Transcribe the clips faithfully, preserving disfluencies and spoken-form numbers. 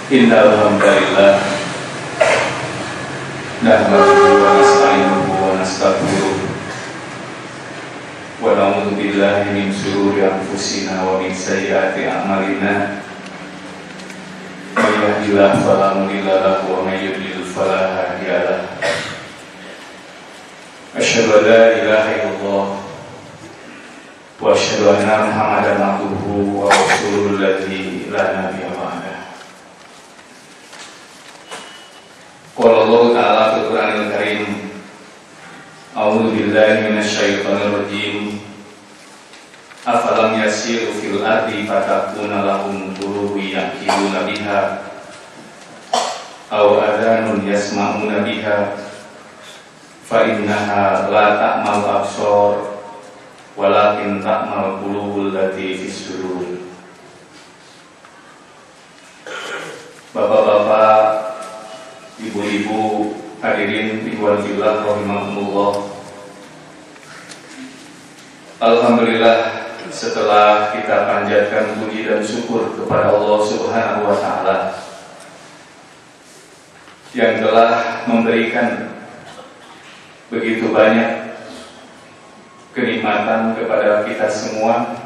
Innal hamdalillah nahmaduhu wa nasta'inuhu wa nastaghfiruh wa na'udzu billahi min shururi anfusina wa min sayyiati a'malina. May yahdihillahu fala mudilla lahu wa may yudlil fala hadiya lahu. Asyhadu an la ilaha illallah wa asyhadu anna Muhammadan abduhu wa rasuluhu alladzi la nabiyya ba'dahu. Qala Allah Ta'ala fil Qur'anil Karim, A'udzu billahi minasyaitonir rajim. Afalam yasiru fil ardi fatakuna lahum qulubun yaqiluna biha aw adhanun yasma'una biha fa innaha la ta'mal absar walakin ta'mal qulubul lati fis sudur. Bapak-bapak, ibu-ibu, hadirin ikhwan fillah rahimakumullah. Alhamdulillah, setelah kita panjatkan puji dan syukur kepada Allah Subhanahu wa taala yang telah memberikan begitu banyak kenikmatan kepada kita semua,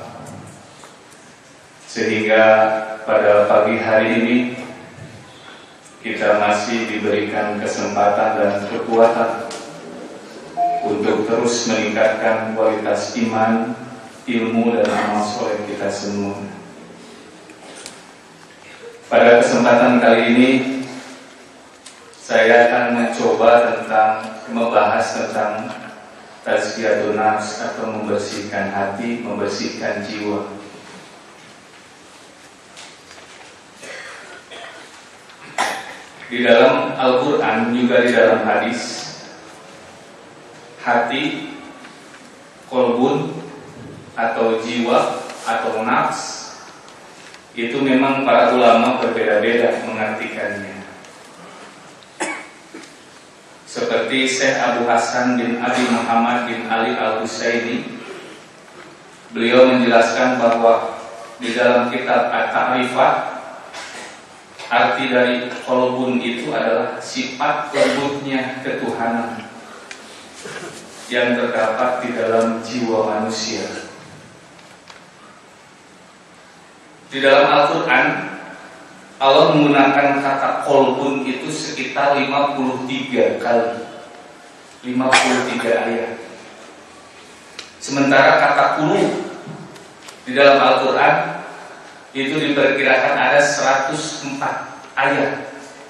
sehingga pada pagi hari ini kita masih diberikan kesempatan dan kekuatan untuk terus meningkatkan kualitas iman, ilmu, dan amal soleh kita semua. Pada kesempatan kali ini saya akan mencoba tentang membahas tentang tazkiyatun nafs atau membersihkan hati, membersihkan jiwa. Di dalam Al-Quran, juga di dalam hadis, hati, kolbun, atau jiwa, atau nafs, itu memang para ulama berbeda-beda mengartikannya. Seperti Syekh Abu Hasan bin Abi Muhammad bin Ali Al-Husaini, beliau menjelaskan bahwa di dalam kitab At-Ta'rifat, arti dari kolbun itu adalah sifat lembutnya ketuhanan yang terdapat di dalam jiwa manusia. Di dalam Al-Quran, Allah menggunakan kata kolbun itu sekitar lima puluh tiga kali, lima puluh tiga ayat. Sementara kata qulub di dalam Al-Quran itu diperkirakan ada seratus empat ayat.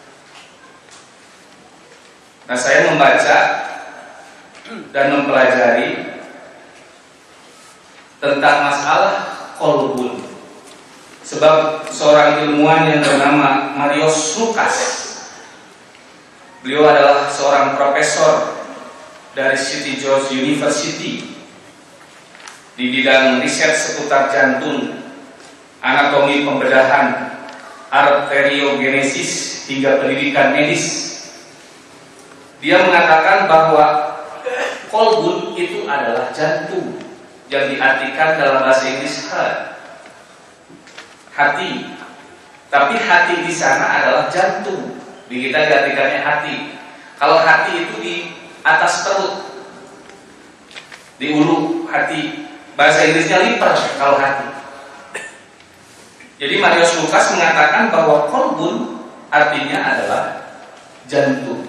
Nah, saya membaca dan mempelajari tentang masalah kolbun, sebab seorang ilmuwan yang bernama Marius Lucas, beliau adalah seorang profesor dari City George University di bidang riset seputar jantung, anatomi pembedahan, arteriogenesis, hingga pendidikan medis. Dia mengatakan bahwa kolbun itu adalah jantung, yang diartikan dalam bahasa Inggris heart, hati. Tapi hati di sana adalah jantung, di kita diartikannya hati. Kalau hati itu di atas perut, di ulu hati, bahasa Inggrisnya liver kalau hati. Jadi Marius Lucas mengatakan bahwa kolbun artinya adalah jantung.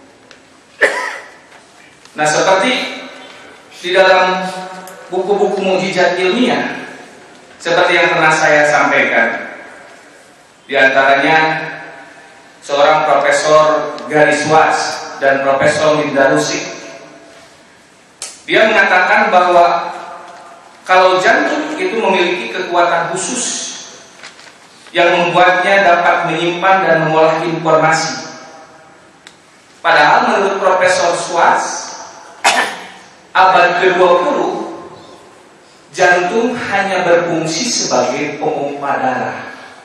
Nah, seperti di dalam buku-buku mukjizat ilmiah, seperti yang pernah saya sampaikan, di antaranya seorang Profesor Gary Schwartz dan Profesor Linda Rusik, dia mengatakan bahwa kalau jantung itu memiliki kekuatan khusus yang membuatnya dapat menyimpan dan mengolah informasi. Padahal menurut Profesor Schwartz, abad ke dua puluh, jantung hanya berfungsi sebagai pemompa darah.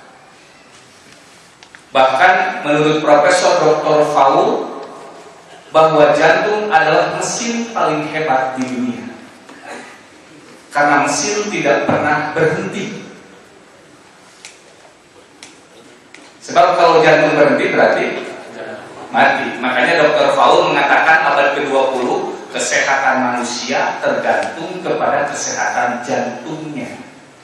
Bahkan menurut Profesor Doktor Faul, bahwa jantung adalah mesin paling hebat di dunia, karena mesin tidak pernah berhenti. Sebab kalau jantung berhenti berarti mati. Makanya dokter Faul mengatakan abad ke dua puluh kesehatan manusia tergantung kepada kesehatan jantungnya.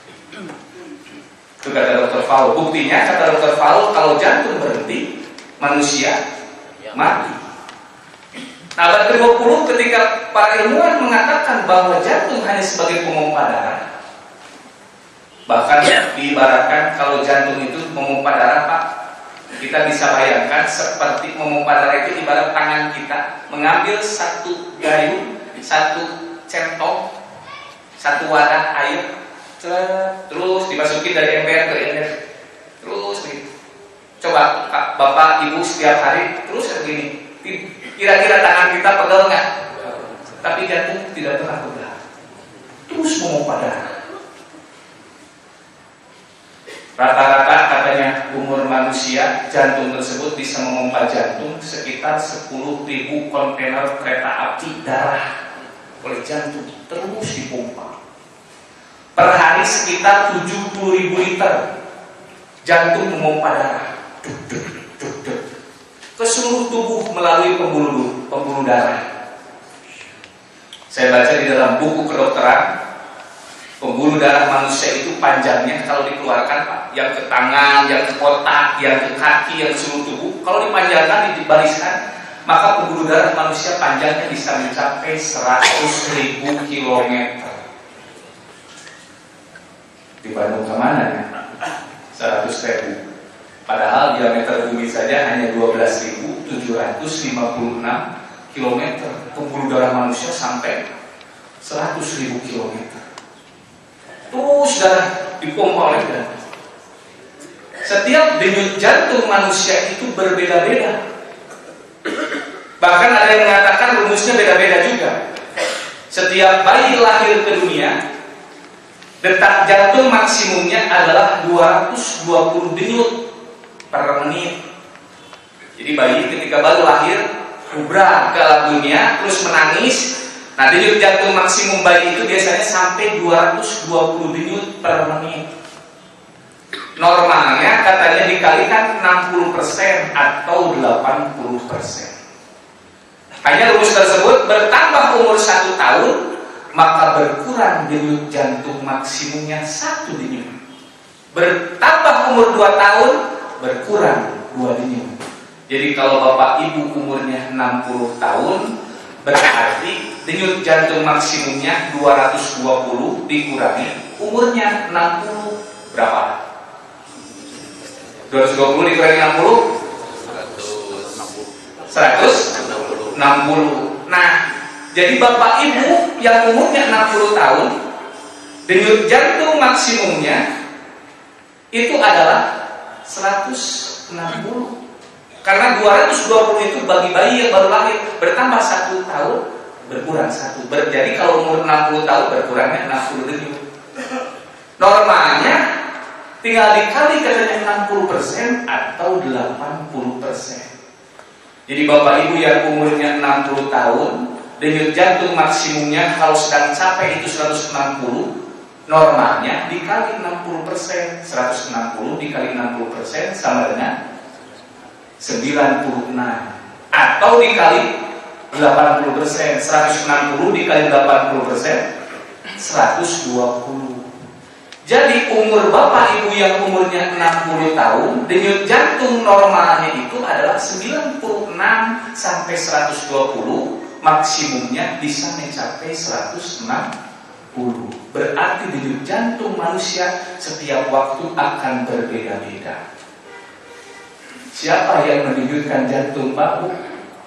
Itu kata dokter Faul. Buktinya kata dokter Faul, kalau jantung berhenti manusia mati. Nah, abad ke dua puluh ketika para ilmuwan mengatakan bahwa jantung hanya sebagai pemompa darah, bahkan diibaratkan kalau jantung itu memompa darah, Pak, kita bisa bayangkan seperti memompa darah itu ibarat tangan kita mengambil satu gayung, satu centong, satu wadah air, terus dimasukin dari ember ke ember, terus begitu. Coba Bapak Ibu setiap hari terus begini, kira-kira tangan kita pegel nggak? Tapi jantung tidak pernah pegel, terus memompa darah. Rata-rata katanya umur manusia jantung tersebut bisa memompa jantung sekitar sepuluh ribu kontainer kereta api darah oleh jantung terus dipompa. Per hari sekitar tujuh puluh ribu liter jantung memompa darah duk, duk, duk, duk, ke seluruh tubuh melalui pembuluh pembuluh darah. Saya baca di dalam buku kedokteran, pembuluh darah manusia itu panjangnya kalau dikeluarkan, Pak, yang ke tangan, yang ke otak, yang ke kaki, yang ke seluruh tubuh, kalau dipanjangkan, dibariskan, maka pembuluh darah manusia panjangnya bisa mencapai seratus ribu kilometer. Di Bandung kemana ya? seratus ribu. Padahal diameter bumi saja hanya dua belas ribu tujuh ratus lima puluh enam kilometer. Pembuluh darah manusia sampai seratus ribu kilometer. Terus darah dipompa oleh jantung. Setiap denyut jantung manusia itu berbeda-beda. Bahkan ada yang mengatakan rumusnya beda-beda juga. Setiap bayi lahir ke dunia, detak jantung maksimumnya adalah dua ratus dua puluh denyut per menit. Jadi bayi ketika baru lahir, kubra ke alam dunia, terus menangis. Nah, denyut jantung maksimum bayi itu biasanya sampai dua ratus dua puluh denyut per menit. Normalnya katanya dikalikan enam puluh persen atau delapan puluh persen. Hanya rumus tersebut, bertambah umur satu tahun, maka berkurang denyut jantung maksimumnya satu denyut. Bertambah umur dua tahun, berkurang dua denyut. Jadi kalau Bapak Ibu umurnya enam puluh tahun, berarti denyut jantung maksimumnya dua ratus dua puluh dikurangi umurnya enam puluh, berapa? dua ratus dua puluh dikurangi enam puluh, seratus enam puluh. Nah, jadi Bapak Ibu yang umurnya enam puluh tahun, denyut jantung maksimumnya itu adalah seratus enam puluh. Karena dua ratus dua puluh itu bagi bayi yang baru lahir, bertambah satu tahun, berkurang satu. Jadi kalau umur enam puluh tahun, berkurangnya enam puluh denyut. Normalnya tinggal dikali katanya enam puluh persen atau delapan puluh persen. Jadi Bapak Ibu yang umurnya enam puluh tahun, denyut jantung maksimumnya kalau sedang capai itu seratus enam puluh, normalnya dikali enam puluh persen. Seratus enam puluh dikali enam puluh persen sama dengan sembilan puluh enam, atau dikali delapan puluh persen. Seratus enam puluh dikali delapan puluh persen, seratus dua puluh. Jadi umur Bapak Ibu yang umurnya enam puluh tahun, denyut jantung normalnya itu adalah sembilan puluh enam sampai seratus dua puluh, maksimumnya bisa mencapai seratus enam puluh. Berarti denyut jantung manusia setiap waktu akan berbeda-beda. Siapa yang mendenyutkan jantung Pak Bu?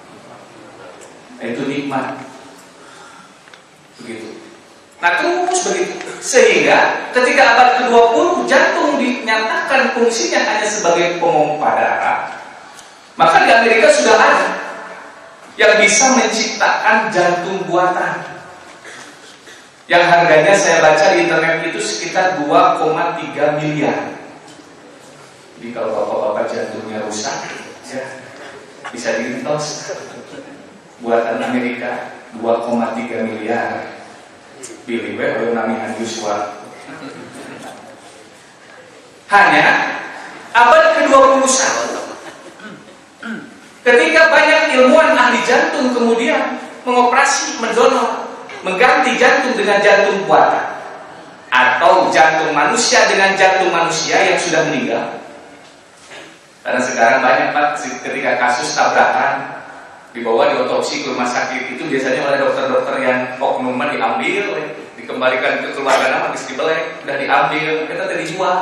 Itu nikmat. Begitu. Nah, terus begitu. Sehingga ketika abad ke dua puluh jantung dinyatakan fungsinya hanya sebagai pemompa darah, maka di Amerika sudah ada yang bisa menciptakan jantung buatan, yang harganya saya baca di internet itu sekitar dua koma tiga miliar. Jadi kalau bapak-bapak jantungnya rusak, ya, bisa diintos. Buatan Amerika dua koma tiga miliar. Pilih we oleh namihan Yuswa. Hanya abad ke dua puluh satu Ketika banyak ilmuwan ahli jantung kemudian mengoperasi, mendonor, mengganti jantung dengan jantung buatan, atau jantung manusia dengan jantung manusia yang sudah meninggal. Karena sekarang banyak Pak, ketika kasus tabrakan dibawa diotopsi ke rumah sakit, itu biasanya oleh dokter-dokter yang oknum diambil, dikembalikan ke keluarga, habis dibelek, udah diambil, kita tadi dijual.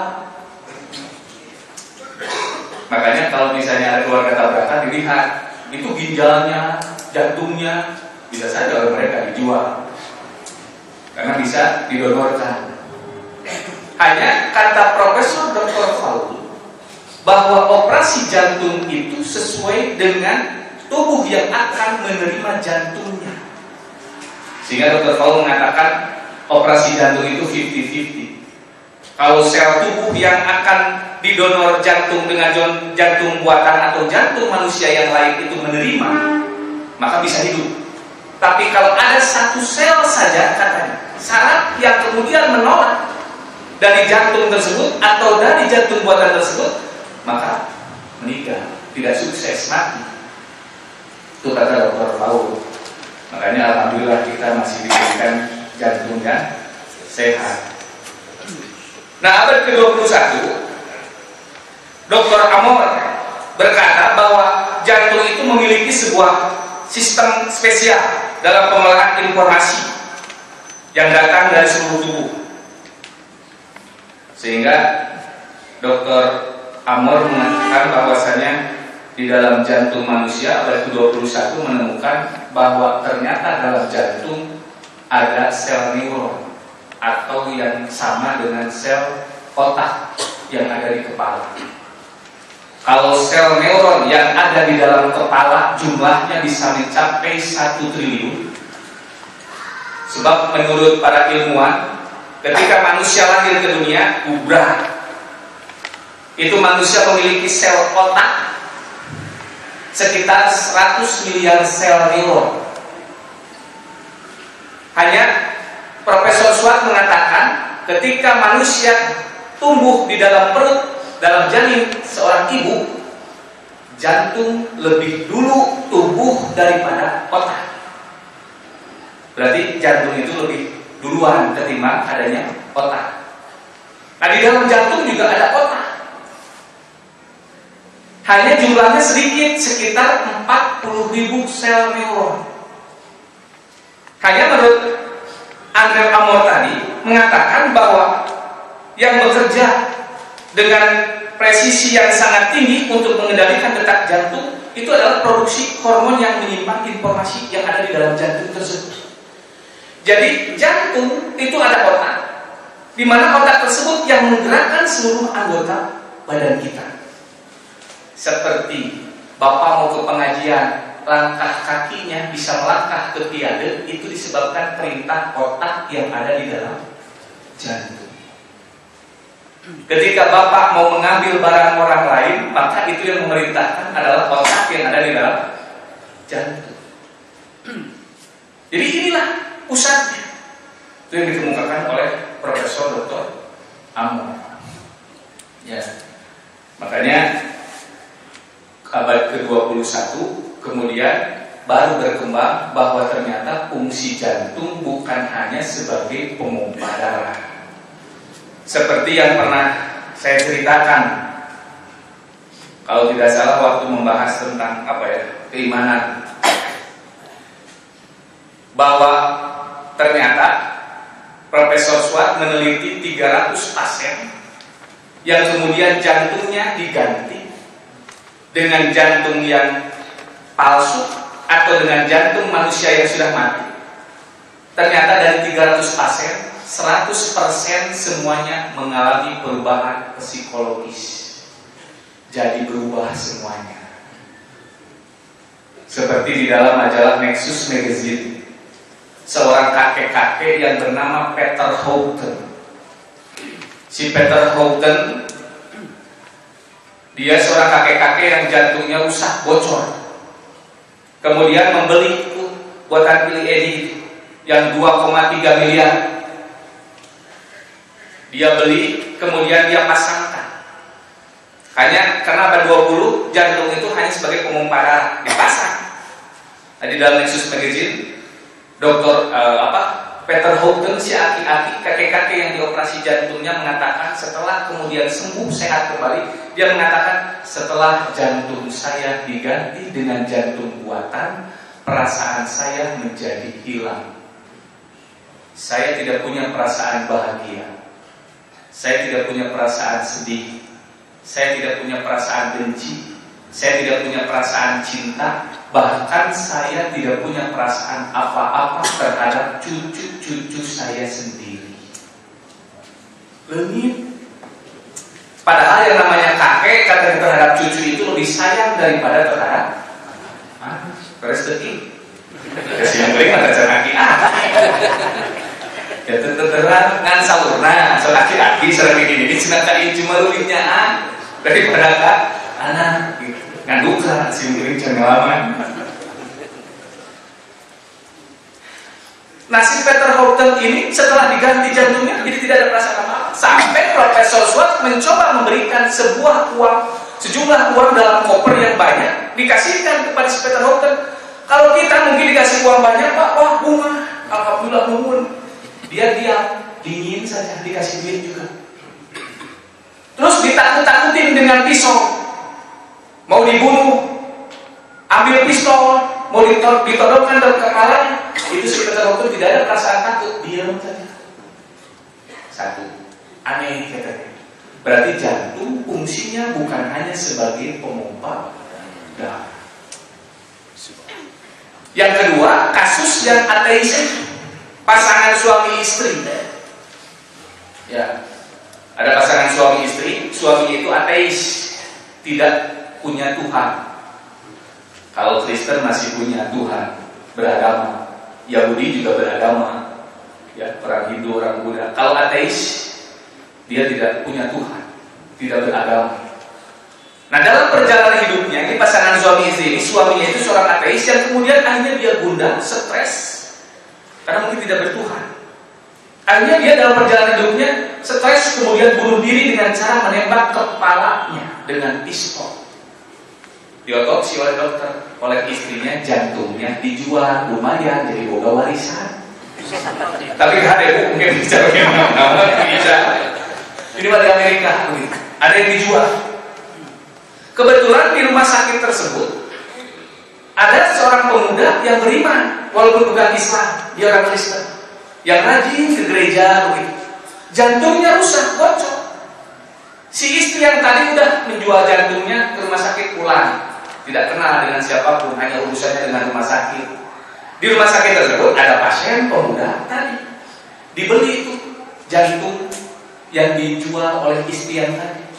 Makanya kalau misalnya ada keluarga tabrakan, dilihat itu ginjalnya, jantungnya, bisa saja oleh mereka dijual karena bisa didonorkan. Hanya kata Profesor doktor Faul bahwa operasi jantung itu sesuai dengan tubuh yang akan menerima jantungnya. Sehingga doktor Faul mengatakan operasi jantung itu lima puluh lima puluh. Kalau sel tubuh yang akan didonor jantung dengan jantung buatan atau jantung manusia yang lain itu menerima, maka bisa hidup. Tapi kalau ada satu sel saja katanya syarat yang kemudian menolak dari jantung tersebut atau dari jantung buatan tersebut, maka meninggal, tidak sukses, mati. Itu kata dokter Paul. Makanya alhamdulillah kita masih diberikan jantung yang sehat. Nah, abad ke dua puluh satu dokter Amor berkata bahwa jantung itu memiliki sebuah sistem spesial dalam pengolahan informasi yang datang dari seluruh tubuh. Sehingga dokter Amor mengatakan bahwasanya di dalam jantung manusia abad ke dua puluh satu menemukan bahwa ternyata dalam jantung ada sel neuron atau yang sama dengan sel otak yang ada di kepala. Kalau sel neuron yang ada di dalam kepala jumlahnya bisa mencapai satu triliun. Sebab menurut para ilmuwan, ketika manusia lahir ke dunia, ubrah, itu manusia memiliki sel otak sekitar seratus miliar sel neuron. Hanya Profesor Swart mengatakan ketika manusia tumbuh di dalam perut, dalam janin seorang ibu, jantung lebih dulu tumbuh daripada otak. Berarti jantung itu lebih duluan ketimbang adanya otak. Nah, di dalam jantung juga ada otak. Hanya jumlahnya sedikit, sekitar empat puluh ribu sel neuron. Hanya menurut Andre Amor tadi mengatakan bahwa yang bekerja dengan presisi yang sangat tinggi untuk mengendalikan detak jantung itu adalah produksi hormon yang menyimpan informasi yang ada di dalam jantung tersebut. Jadi jantung itu ada otak, di mana otak tersebut yang menggerakkan seluruh anggota badan kita. Seperti Bapak mau ke pengajian, langkah kakinya bisa melangkah ke tiade, itu disebabkan perintah otak yang ada di dalam jantung. Ketika Bapak mau mengambil barang orang lain, maka itu yang memerintahkan adalah otak yang ada di dalam jantung. Jadi inilah pusatnya. Itu yang dikemukakan oleh Profesor doktor Amor. Ya. Makanya abad ke dua puluh satu kemudian baru berkembang bahwa ternyata fungsi jantung bukan hanya sebagai pompa darah. Seperti yang pernah saya ceritakan, kalau tidak salah waktu membahas tentang apa ya, keimanan, bahwa ternyata Profesor Swart meneliti tiga ratus pasien yang kemudian jantungnya diganti dengan jantung yang palsu atau dengan jantung manusia yang sudah mati. Ternyata dari tiga ratus pasien, seratus persen semuanya mengalami perubahan psikologis. Jadi berubah semuanya. Seperti di dalam majalah Nexus Magazine, seorang kakek-kakek yang bernama Peter Houghton. Si Peter Houghton, dia seorang kakek-kakek yang jantungnya rusak, bocor. Kemudian membeli itu buatan Billy Eddie itu yang dua koma tiga miliar. Dia beli, kemudian dia pasangkan. Hanya karena abad dua puluh jantung itu hanya sebagai pemompa darah, dipasang. Nah, di dalam Nexus Magazine, Doktor uh, apa Peter Houghton, si aki-aki kakek-kakek yang dioperasi jantungnya mengatakan setelah kemudian sembuh sehat kembali, dia mengatakan setelah jantung saya diganti dengan jantung buatan, perasaan saya menjadi hilang. Saya tidak punya perasaan bahagia, saya tidak punya perasaan sedih, saya tidak punya perasaan benci, saya tidak punya perasaan cinta, bahkan saya tidak punya perasaan apa-apa terhadap cucu-cucu saya sendiri. Lenyit. Padahal yang namanya kakek kakek terhadap cucu itu lebih sayang daripada terhadap ah, rezeki. Kasih yang beri mata ceraki ah. Ya terang ngan saurna, so laki-laki serang ini ini cina kain cuma luitnya ah daripada kak anak gitu. Nganduka si mungkin pengalaman. Nah, si Peter Houghton ini setelah diganti jantungnya jadi tidak ada perasaan apa-apa. Sampai Profesor Schwartz mencoba memberikan sebuah uang, sejumlah uang dalam koper yang banyak dikasihkan kepada si Peter Houghton. Kalau kita mungkin dikasih uang banyak, Pak, wah bunga, alhamdulillah nuhun. Dia diam, dingin saja, dikasih duit juga. Terus ditakut-takutin dengan pisau. Mau dibunuh, ambil pistol, mau ditodongkan dalam kepalanya, itu si Peter Houghton tidak ada perasaan takut, diam saja. Satu, aneh katanya. Berarti jantung fungsinya bukan hanya sebagai pemompa darah. Yang kedua, kasus yang ateis, pasangan suami istri. Ya, ada pasangan suami istri, suaminya itu ateis, tidak punya Tuhan. Kalau Kristen masih punya Tuhan, beragama. Yahudi juga beragama. Ya, orang Hindu, orang Buddha. Kalau ateis, dia tidak punya Tuhan, tidak beragama. Nah, dalam perjalanan hidupnya, ini pasangan suami istri ini, suaminya itu seorang ateis yang kemudian akhirnya dia gundah, stres, karena mungkin tidak bertuhan. Akhirnya dia dalam perjalanan hidupnya stres, kemudian bunuh diri dengan cara menembak kepalanya dengan pistol. Diotopsi oleh dokter, oleh istrinya, jantungnya dijual, lumayan jadi boga warisan. Tapi gak ada bu, mungkin bicara gimana bisa. Ini di Amerika, ada yang dijual. Kebetulan di rumah sakit tersebut ada seorang pemuda yang beriman, walaupun bukan Islam, dia orang Kristen, yang rajin ke gereja begitu. Jantungnya rusak, bocor. Si istri yang tadi udah menjual jantungnya ke rumah sakit pulang. Tidak kenal dengan siapapun, hanya urusannya dengan rumah sakit. Di rumah sakit tersebut ada pasien pemuda tadi. Dibeli itu jantung yang dijual oleh istri yang tadi.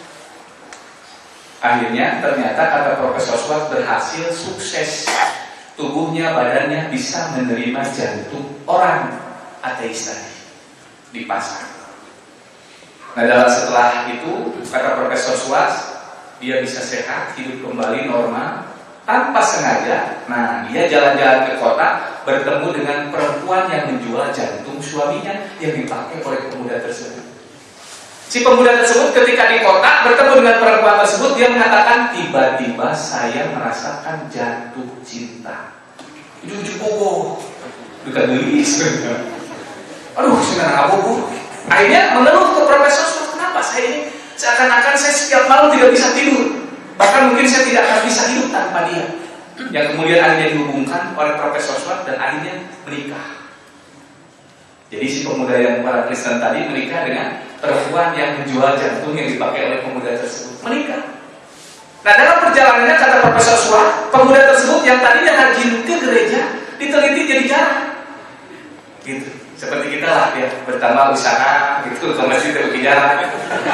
Akhirnya ternyata kata Profesor Schwartz berhasil, sukses. Tubuhnya, badannya bisa menerima jantung orang ateis tadi. Dipasang. Nah, dalam setelah itu kata Profesor Schwartz, dia bisa sehat, hidup kembali normal tanpa sengaja. Nah, dia jalan-jalan ke kota, bertemu dengan perempuan yang menjual jantung suaminya yang dipakai oleh pemuda tersebut. Si pemuda tersebut ketika di kota bertemu dengan perempuan tersebut, dia mengatakan, tiba-tiba saya merasakan jatuh cinta. Ujung-ujung bobo, bukan gelis. Aduh, senang abogo. Akhirnya mengeluh ke Profesor, kenapa saya ini seakan-akan saya setiap malam tidak bisa tidur, bahkan mungkin saya tidak akan bisa hidup tanpa dia. Yang kemudian akhirnya dihubungkan oleh Profesor Schwartz dan akhirnya menikah. Jadi si pemuda yang para Kristen tadi menikah dengan perempuan yang menjual jantung yang dipakai oleh pemuda tersebut. Menikah. Nah, dalam perjalanannya kata Profesor Schwartz, pemuda tersebut yang tadinya rajin ke gereja diteliti jadi jarang. Gitu. Seperti kita lah ya, bertambah usaha gitu, ke masjid pergi jalan.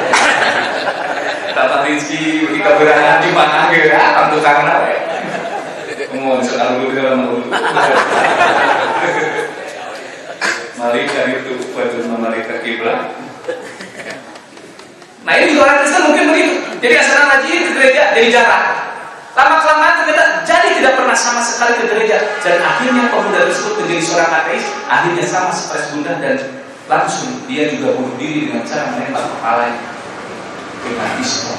Dapat rezeki, pergi keberangan di mana gitu ya, tentu karena ya. Ngomong soal dulu dalam dulu. Mari cari itu buat mari ke kiblat. Nah, ini juga orang Kristen mungkin begitu. Jadi asal rajin ke gereja jadi jarang. Lama-kelamaan ternyata jadi tidak pernah sama sekali ke gereja. Dan akhirnya pemuda tersebut menjadi seorang ateis. Akhirnya sama stres gundah dan langsung dia juga bunuh diri dengan cara menembak kepalanya dengan pistol.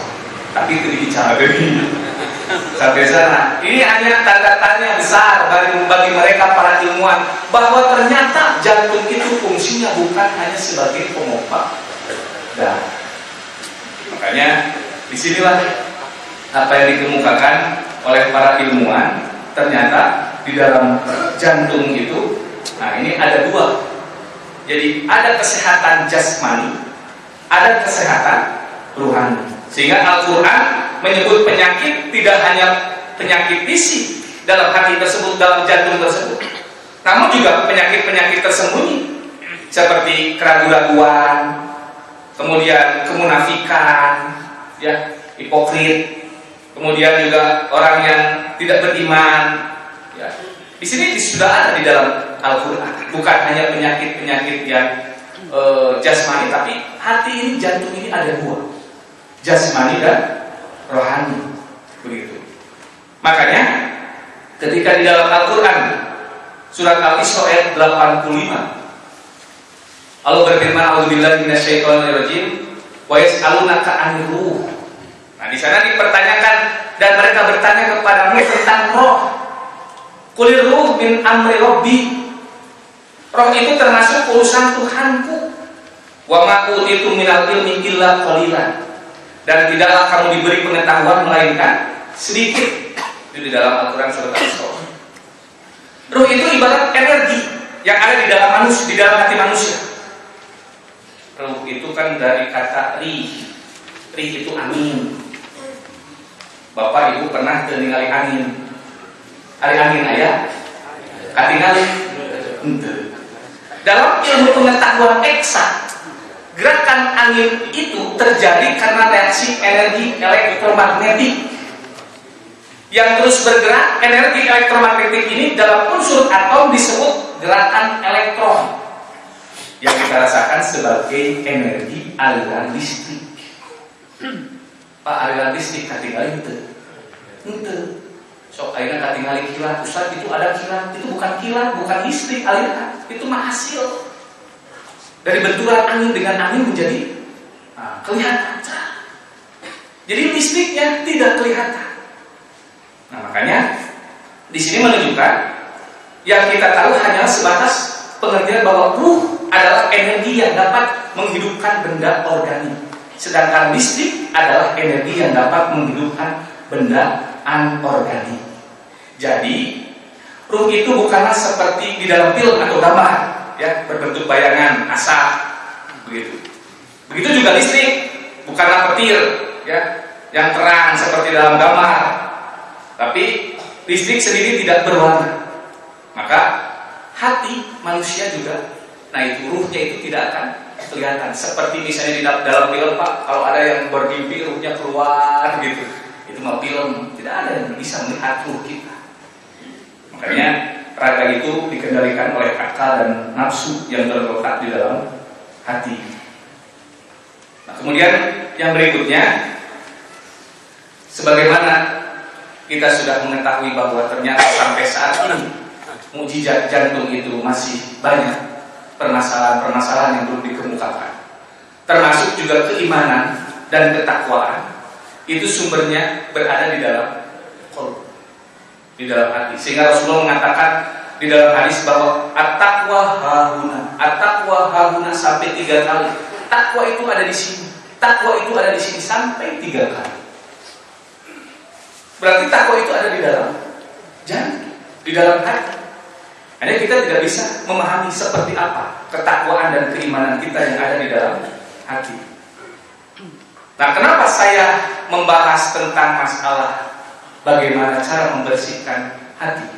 tapi itu dibicara begini sampai sana. Ini hanya tanda tanya besar bagi, bagi mereka para ilmuwan bahwa ternyata jantung itu fungsinya bukan hanya sebagai pompa darah. Makanya disinilah apa yang dikemukakan oleh para ilmuwan, ternyata di dalam jantung itu, nah ini ada dua. Jadi ada kesehatan jasmani, ada kesehatan rohani. Sehingga Al-Quran menyebut penyakit tidak hanya penyakit fisik dalam hati tersebut, dalam jantung tersebut, namun juga penyakit-penyakit tersembunyi seperti keraguan-keraguan, kemudian kemunafikan, ya, hipokrit, kemudian juga orang yang tidak beriman. Ya. Di sini sudah ada di dalam Al-Quran, bukan hanya penyakit-penyakit yang e, jasmani, tapi hati ini, jantung ini ada dua, jasmani dan rohani, begitu. Makanya ketika di dalam Al-Quran surat Al-Isra ayat delapan puluh lima, Allah berfirman, "A'udzubillahi minasyaitonirrajim, wa yas'alunaka 'anir ruh." Nah, di sana dipertanyakan dan mereka bertanya kepadamu tentang roh. Qulir ruh min amri rabbi. Roh itu termasuk urusan Tuhanku. Wa ma utitu minal ilmi illa qalilan. Dan tidaklah kamu diberi pengetahuan melainkan sedikit. Itu di dalam Al-Quran surat Al-Isra. Ruh itu ibarat energi yang ada di dalam manusia, di dalam hati manusia. Ruh itu kan dari kata rih. Rih itu angin. Bapak ibu pernah ningali angin? Ari angin ayah? Katingali? Dalam ilmu pengetahuan eksak, gerakan angin itu terjadi karena reaksi energi elektromagnetik yang terus bergerak. Energi elektromagnetik ini dalam unsur atom disebut gerakan elektron yang kita rasakan sebagai energi aliran listrik. Pak, aliran listrik katingali itu itu sok akhirnya katingali kilat. Ustaz, itu ada kilat, itu bukan kilat, bukan listrik aliran, itu mah hasil dari benturan angin dengan angin menjadi nah, kelihatan. Jadi listriknya tidak kelihatan. Nah, makanya di sini menunjukkan yang kita tahu hanyalah sebatas pengertian bahwa ruh adalah energi yang dapat menghidupkan benda organik, sedangkan listrik adalah energi yang dapat menghidupkan benda anorganik. Jadi ruh itu bukanlah seperti di dalam film atau gambar, ya, berbentuk bayangan, asap, begitu. Begitu juga listrik, bukanlah petir, ya, yang terang seperti dalam gambar. Tapi listrik sendiri tidak berwarna. Maka hati manusia juga, nah itu ruhnya itu tidak akan kelihatan. Seperti misalnya di dalam film, Pak, kalau ada yang bermimpi ruhnya keluar gitu, itu mah film, tidak ada yang bisa melihat ruh kita. Makanya raga itu dikendalikan oleh akal dan nafsu yang terletak di dalam hati. Nah, kemudian yang berikutnya, sebagaimana kita sudah mengetahui bahwa ternyata sampai saat ini mukjizat jantung itu masih banyak permasalahan-permasalahan yang belum dikemukakan, termasuk juga keimanan dan ketakwaan. Itu sumbernya berada di dalam qalb, di dalam hati. Sehingga Rasulullah mengatakan di dalam hadis bahwa at-taqwa hahuna, at-taqwa hahuna sampai tiga kali. Takwa itu ada di sini, takwa itu ada di sini sampai tiga kali. Berarti takwa itu ada di dalam jantung, di dalam hati. Hanya kita tidak bisa memahami seperti apa ketakwaan dan keimanan kita yang ada di dalam hati. Nah, kenapa saya membahas tentang masalah bagaimana cara membersihkan hati?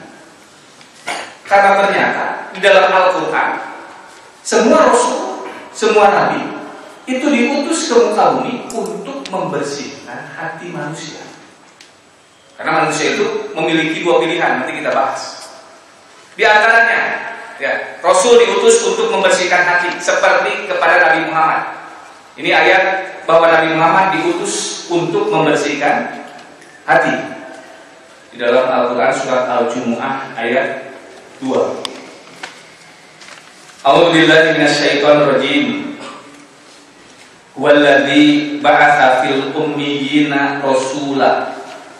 Karena ternyata di dalam Al-Quran semua Rasul, semua Nabi itu diutus ke muka bumi untuk membersihkan hati manusia. Karena manusia itu memiliki dua pilihan, nanti kita bahas. Di antaranya, ya, Rasul diutus untuk membersihkan hati seperti kepada Nabi Muhammad. Ini ayat bahwa Nabi Muhammad diutus untuk membersihkan hati. Di dalam Al-Quran surat Al-Jumu'ah ayat dua. A'udzubillahi minasyaitonirrajim. Walladzi ba'atsa fil ummiyina rasula.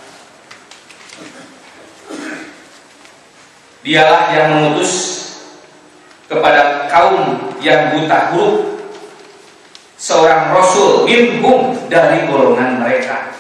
Dialah yang mengutus kepada kaum yang buta huruf seorang rasul minhum dari golongan mereka.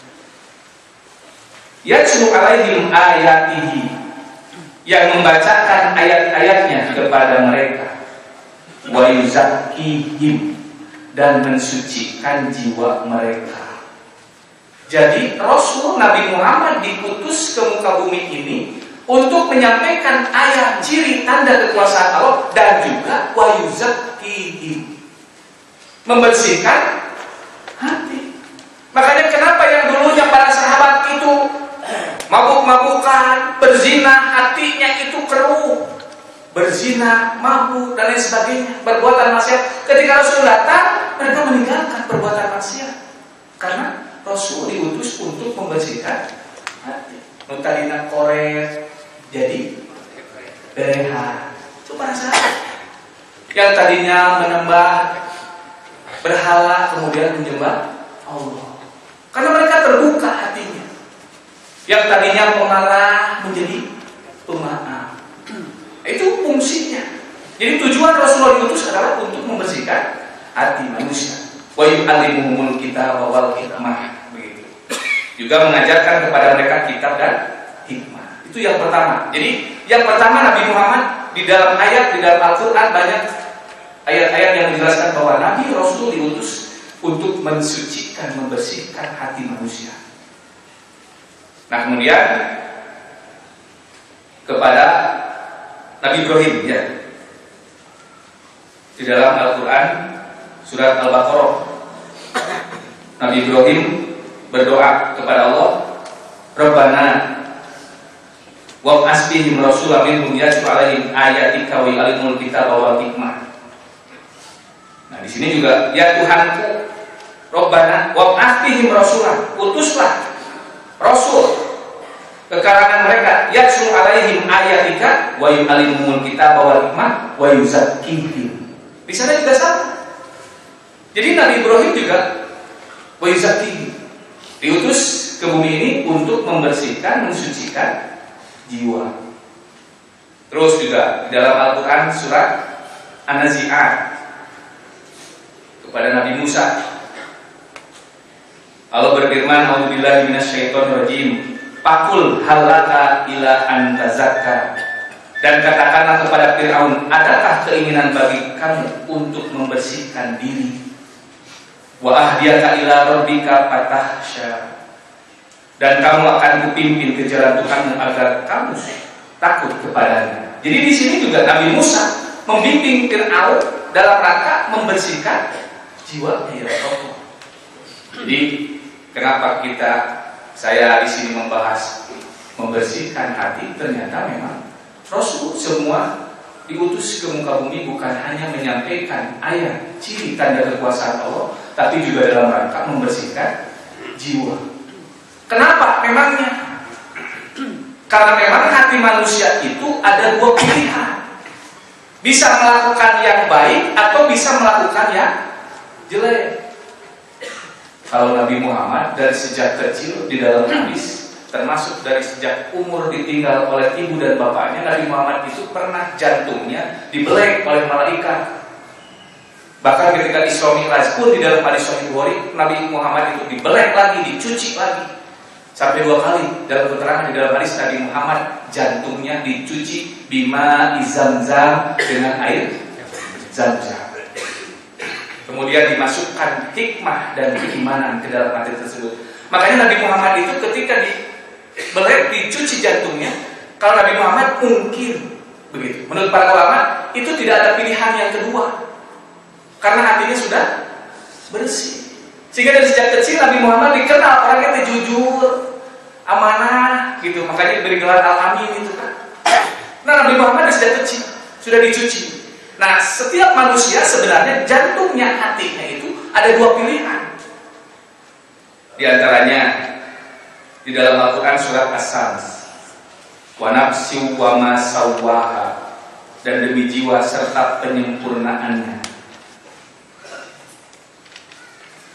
Yatlu alaihim ayatihi, yang membacakan ayat-ayatnya kepada mereka, wa yuzakkihim, dan mensucikan jiwa mereka. Jadi Rasul Nabi Muhammad diutus ke muka bumi ini untuk menyampaikan ayat ciri tanda kekuasaan Allah dan juga wa yuzakkihim, membersihkan hati. Makanya kenapa yang dulunya para sahabat itu mabuk-mabukan, berzina, hatinya itu keruh, berzina, mabuk dan lain sebagainya, perbuatan maksiat. Ketika Rasul datang, mereka meninggalkan perbuatan maksiat karena Rasul diutus untuk membersihkan hati. Nutalina korek jadi bereha. Itu para sahabat yang tadinya menyembah berhala kemudian menyembah Allah karena mereka terbuka hatinya. Yang tadinya pemarah menjadi pemaaf. Itu fungsinya. Jadi tujuan Rasulullah diutus adalah untuk membersihkan hati manusia. Wa yu'allimuhumul kitaba wal hikmah, begitu. Juga mengajarkan kepada mereka kitab dan hikmah. Itu yang pertama. Jadi yang pertama, Nabi Muhammad di dalam ayat di dalam Al-Qur'an banyak ayat-ayat yang menjelaskan bahwa Nabi Rasul diutus untuk mensucikan, membersihkan hati manusia. Nah, kemudian kepada Nabi Ibrahim, ya, di dalam Al-Quran surat Al-Baqarah, Nabi Ibrahim berdoa kepada Allah, Rabbana wab'ats fihim rasulan minhum yatlu 'alaihim ayatika wa yu'allimuhumul kitaba wal hikmah. Nah, di sini juga, ya Tuhanku, Rabbana wab'ats fihim rasulan, utuslah Rasul ke kalangan mereka, yatlu 'alaihim ayatika wa yu'allimuhumul kitaba wal hikmah wa yuzakkihim. Di sana juga sama. Jadi Nabi Ibrahim juga wa yuzakkihim, diutus ke bumi ini untuk membersihkan, mensucikan jiwa. Terus juga di dalam Al-Quran surat An-Nazi'at kepada Nabi Musa, Allah berfirman, a'udzubillahi minasyaitonirrajim, Pakul halaka ila antazakka, dan katakanlah kepada Fir'aun, adakah keinginan bagi kamu untuk membersihkan diri? Wa ahdiyaka ila rabbika fatahsya, dan kamu akan kupimpin ke jalan Tuhanmu agar kamu takut kepadanya. Jadi di sini juga Nabi Musa membimbing Fir'aun dalam rangka membersihkan jiwa dia. Jadi kenapa kita saya di sini membahas membersihkan hati? Ternyata memang Rasul semua diutus ke muka bumi bukan hanya menyampaikan ayat ciri tanda kekuasaan Allah, tapi juga dalam rangka membersihkan jiwa. Kenapa? Memangnya karena memang hati manusia itu ada dua pilihan, bisa melakukan yang baik atau bisa melakukan yang jelek. Kalau Nabi Muhammad dari sejak kecil di dalam hadis, termasuk dari sejak umur ditinggal oleh ibu dan bapaknya, Nabi Muhammad itu pernah jantungnya dibeleng oleh malaikat. Bahkan ketika Isra Mi'raj pun di dalam hadis Sahih Bukhari, Nabi Muhammad itu dibeleng lagi, dicuci lagi sampai dua kali. Dalam keterangan di dalam hadis, Nabi Muhammad jantungnya dicuci bima izamzam, dengan air zam-zam. Kemudian dimasukkan hikmah dan keimanan ke dalam hati tersebut. Makanya Nabi Muhammad itu ketika dibeleng, dicuci jantungnya, kalau Nabi Muhammad mungkin begitu. Menurut para ulama itu tidak ada pilihan yang kedua, karena hatinya sudah bersih. Sehingga dari sejak kecil Nabi Muhammad dikenal orangnya jujur, amanah gitu. Makanya diberi gelar Al-Amin itu kan. Nah, Nabi Muhammad dari sejak kecil sudah dicuci. Nah, setiap manusia sebenarnya jantungnya, hatinya itu ada dua pilihan. Di antaranya di dalam Al-Quran surat As-Sams, wa nafsi wa ma sawwaha, dan demi jiwa serta penyempurnaannya.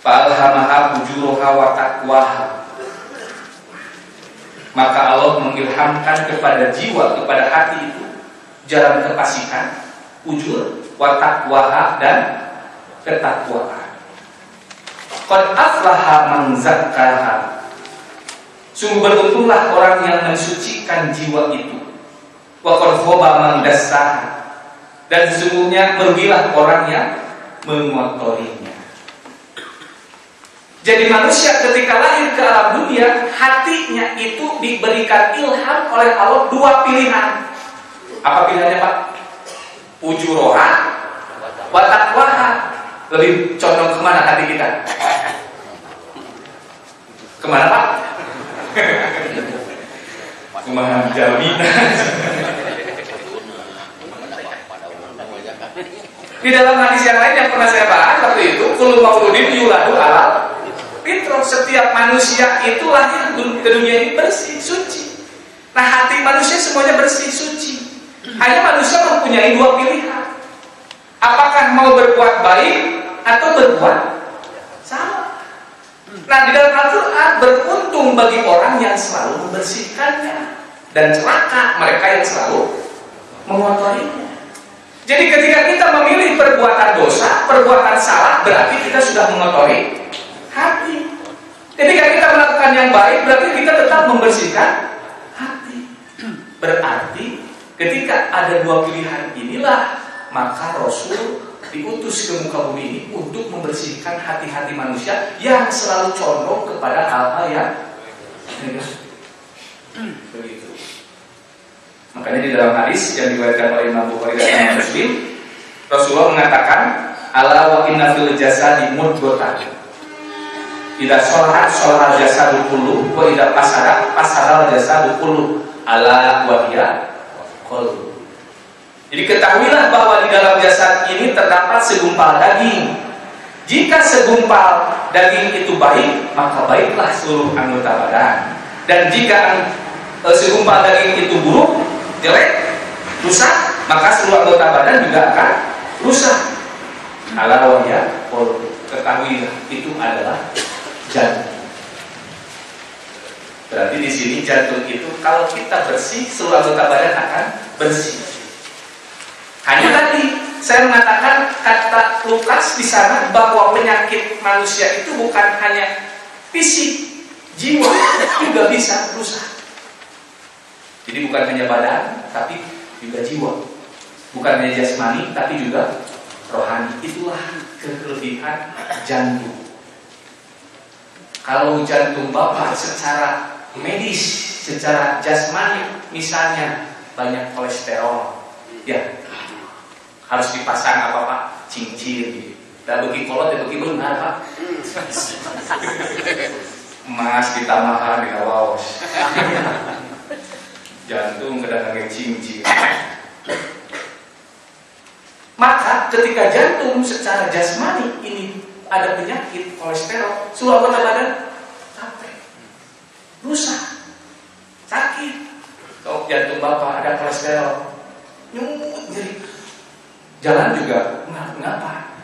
Fa'alhamaha fujuraha wa taqwaha. Maka Allah mengilhamkan kepada jiwa, kepada hati itu jalan kefasikan, ujur, wa taqwaha, dan ketakwaan. Qad aflaha man zakkaha. Sungguh beruntunglah orang yang mensucikan jiwa itu. Wa qad khaba man dassaha. Dan sesungguhnya merugilah orang yang mengotorinya. Jadi manusia ketika lahir ke alam dunia, hatinya itu diberikan ilham oleh Allah dua pilihan. Apa pilihannya, Pak? Ujuroha wa taqwaha. Lebih condong kemana hati kita? Kemana, Pak? Kemana jaminan? Di dalam hadis yang lain yang pernah saya bahas waktu itu, kullu mauludin yuladu ala fitrah. Setiap manusia itu lahir ke dunia ini bersih, suci. Nah, hati manusia semuanya bersih, suci. Hanya manusia mempunyai dua pilihan. Apakah mau berbuat baik atau berbuat salah. Nah, di dalam Al-Quran, beruntung bagi orang yang selalu membersihkannya, dan celaka mereka yang selalu mengotorinya. Jadi ketika kita memilih perbuatan dosa, perbuatan salah, berarti kita sudah mengotori hati. Ketika kita melakukan yang baik, berarti kita tetap membersihkan hati. Berarti ketika ada dua pilihan inilah, maka Rasul diutus ke muka bumi ini untuk membersihkan hati-hati manusia yang selalu condong kepada hal-hal yang negatif. Begitu. Makanya di dalam hadis yang diriwayatkan oleh Imam Bukhari dan Imam Muslim, Rasulullah mengatakan, ala wa inna fil jasadi mudghatan. Idza sholahat sholaha jasadu kullu wa idza fasada fasada jasadu kullu. Ala wa hiya qalbu. Jadi ketahuilah bahwa di dalam jasad ini terdapat segumpal daging. Jika segumpal daging itu baik, maka baiklah seluruh anggota badan. Dan jika eh, segumpal daging itu buruk, jelek, rusak, maka seluruh anggota badan juga akan rusak. Ala wa hiya qalbu. Ketahuilah itu adalah jantung. Berarti di sini jantung itu kalau kita bersih, seluruh anggota badan akan bersih. Hanya tadi saya mengatakan kata Lukas di sana bahwa penyakit manusia itu bukan hanya fisik, jiwa juga bisa rusak. Jadi bukan hanya badan, tapi juga jiwa. Bukan hanya jasmani, tapi juga rohani. Itulah kelebihan jantung. Kalau jantung Bapak secara medis, secara jasmani, misalnya banyak kolesterol, ya harus dipasang apa Pak? Cincin. Dan bagi kolot ya bagi benar Pak. Emas ditambahkan di kawaus. Jantung kadang-kadang cincin. Maka ketika jantung secara jasmani ini ada penyakit kolesterol, seluruh anggota badan capek, rusak, sakit. Kalau jantung Bapak ada kolesterol, nyumut nyeri. Jalan juga mengapa?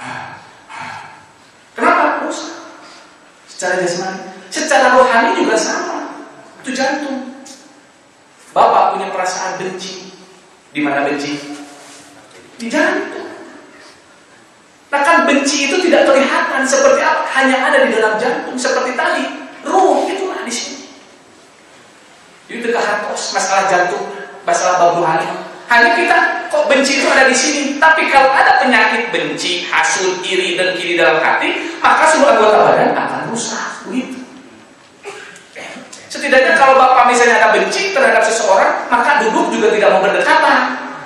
Kenapa? Rusak. Secara jasmani, secara rohani juga sama. Itu jantung. Bapak punya perasaan benci. Di mana benci? Di jantung. Nah kan benci itu tidak kelihatan seperti apa, hanya ada di dalam jantung. Seperti tadi, ruh itulah di sini. Itu kehartos masalah jantung, masalah bab rohani. Hanya kita kok benci itu ada di sini. Tapi kalau ada penyakit benci, hasud, iri, dengki di dalam hati, maka seluruh anggota badan akan rusak. Begitu. Setidaknya kalau Bapak misalnya ada benci terhadap seseorang, maka duduk juga tidak mau berdekatan.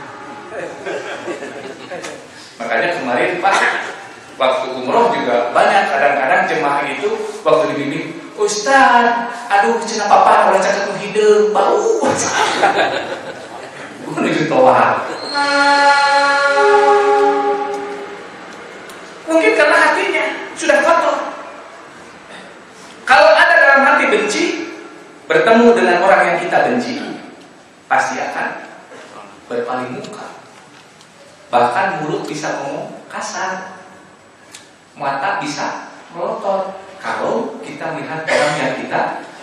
Makanya kemarin Pak, waktu umroh juga banyak kadang-kadang jemaah itu waktu dibimbing, Ustaz, aduh cina papa orang cakap hidup bau. Menuju toa. Mungkin karena hatinya sudah kotor. Kalau ada dalam hati benci, bertemu dengan orang yang kita benci, pasti akan berpaling muka. Bahkan mulut bisa ngomong kasar, mata bisa melotot.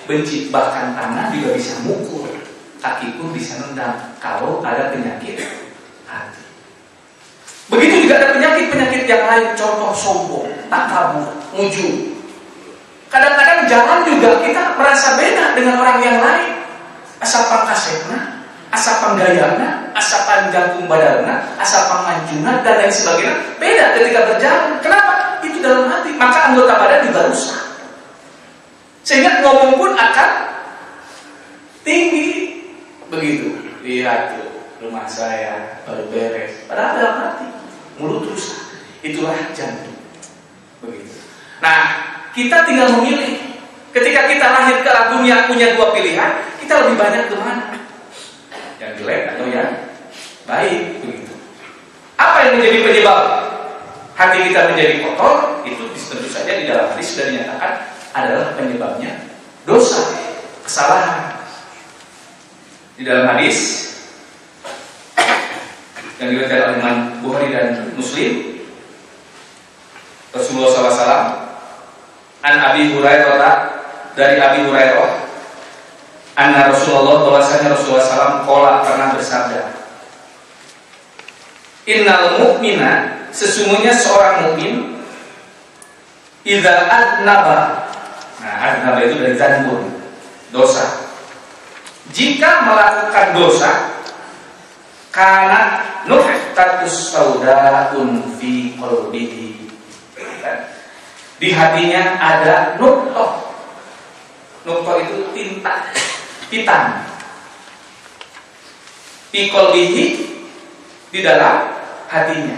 benci, bahkan tangan juga bisa mukul, kaki pun bisa nendang kalau ada penyakit hati. Begitu juga ada penyakit-penyakit yang lain, contoh sombong, takabur, ujub. Kadang-kadang jalan juga kita merasa beda dengan orang yang lain. Asapan kasepna, asapan gayana, asapan jangkung badarna, asapan mancuna, dan lain sebagainya. Beda ketika berjalan. Kenapa? Itu dalam hati. Maka anggota badan juga rusak. Sehingga ngomong pun akan tinggi. Begitu. Lihat tuh, rumah saya baru beres. Padahal dalam hati, mulut rusak. Itulah jantung. Begitu. Nah, kita tinggal memilih. Ketika kita lahir ke dunia punya dua pilihan, kita lebih banyak kemana? Yang jelek atau yang baik, begitu. Apa yang menjadi penyebab hati kita menjadi kotor? Itu tentu saja di dalam hadis sudah dinyatakan adalah penyebabnya dosa, kesalahan. Di dalam hadis yang diriwayatkan oleh Imam Bukhari dan Muslim, Rasulullah shallallahu alaihi wasallam an Abi Hurairah, dari Abi Hurairah, anna Rasulullah, bahwasanya Rasulullah shallallahu alaihi wasallam qala, pernah bersabda, innal mu'mina, sesungguhnya seorang mukmin, idza adnaba, nah adnaba itu dari dzanbun, dosa. Jika melakukan dosa, kana nuhtatus saudaun fi qalbihi, di hatinya ada nuqtah. Nuqtah itu tinta, hitam. Fi qalbihi, di dalam hatinya.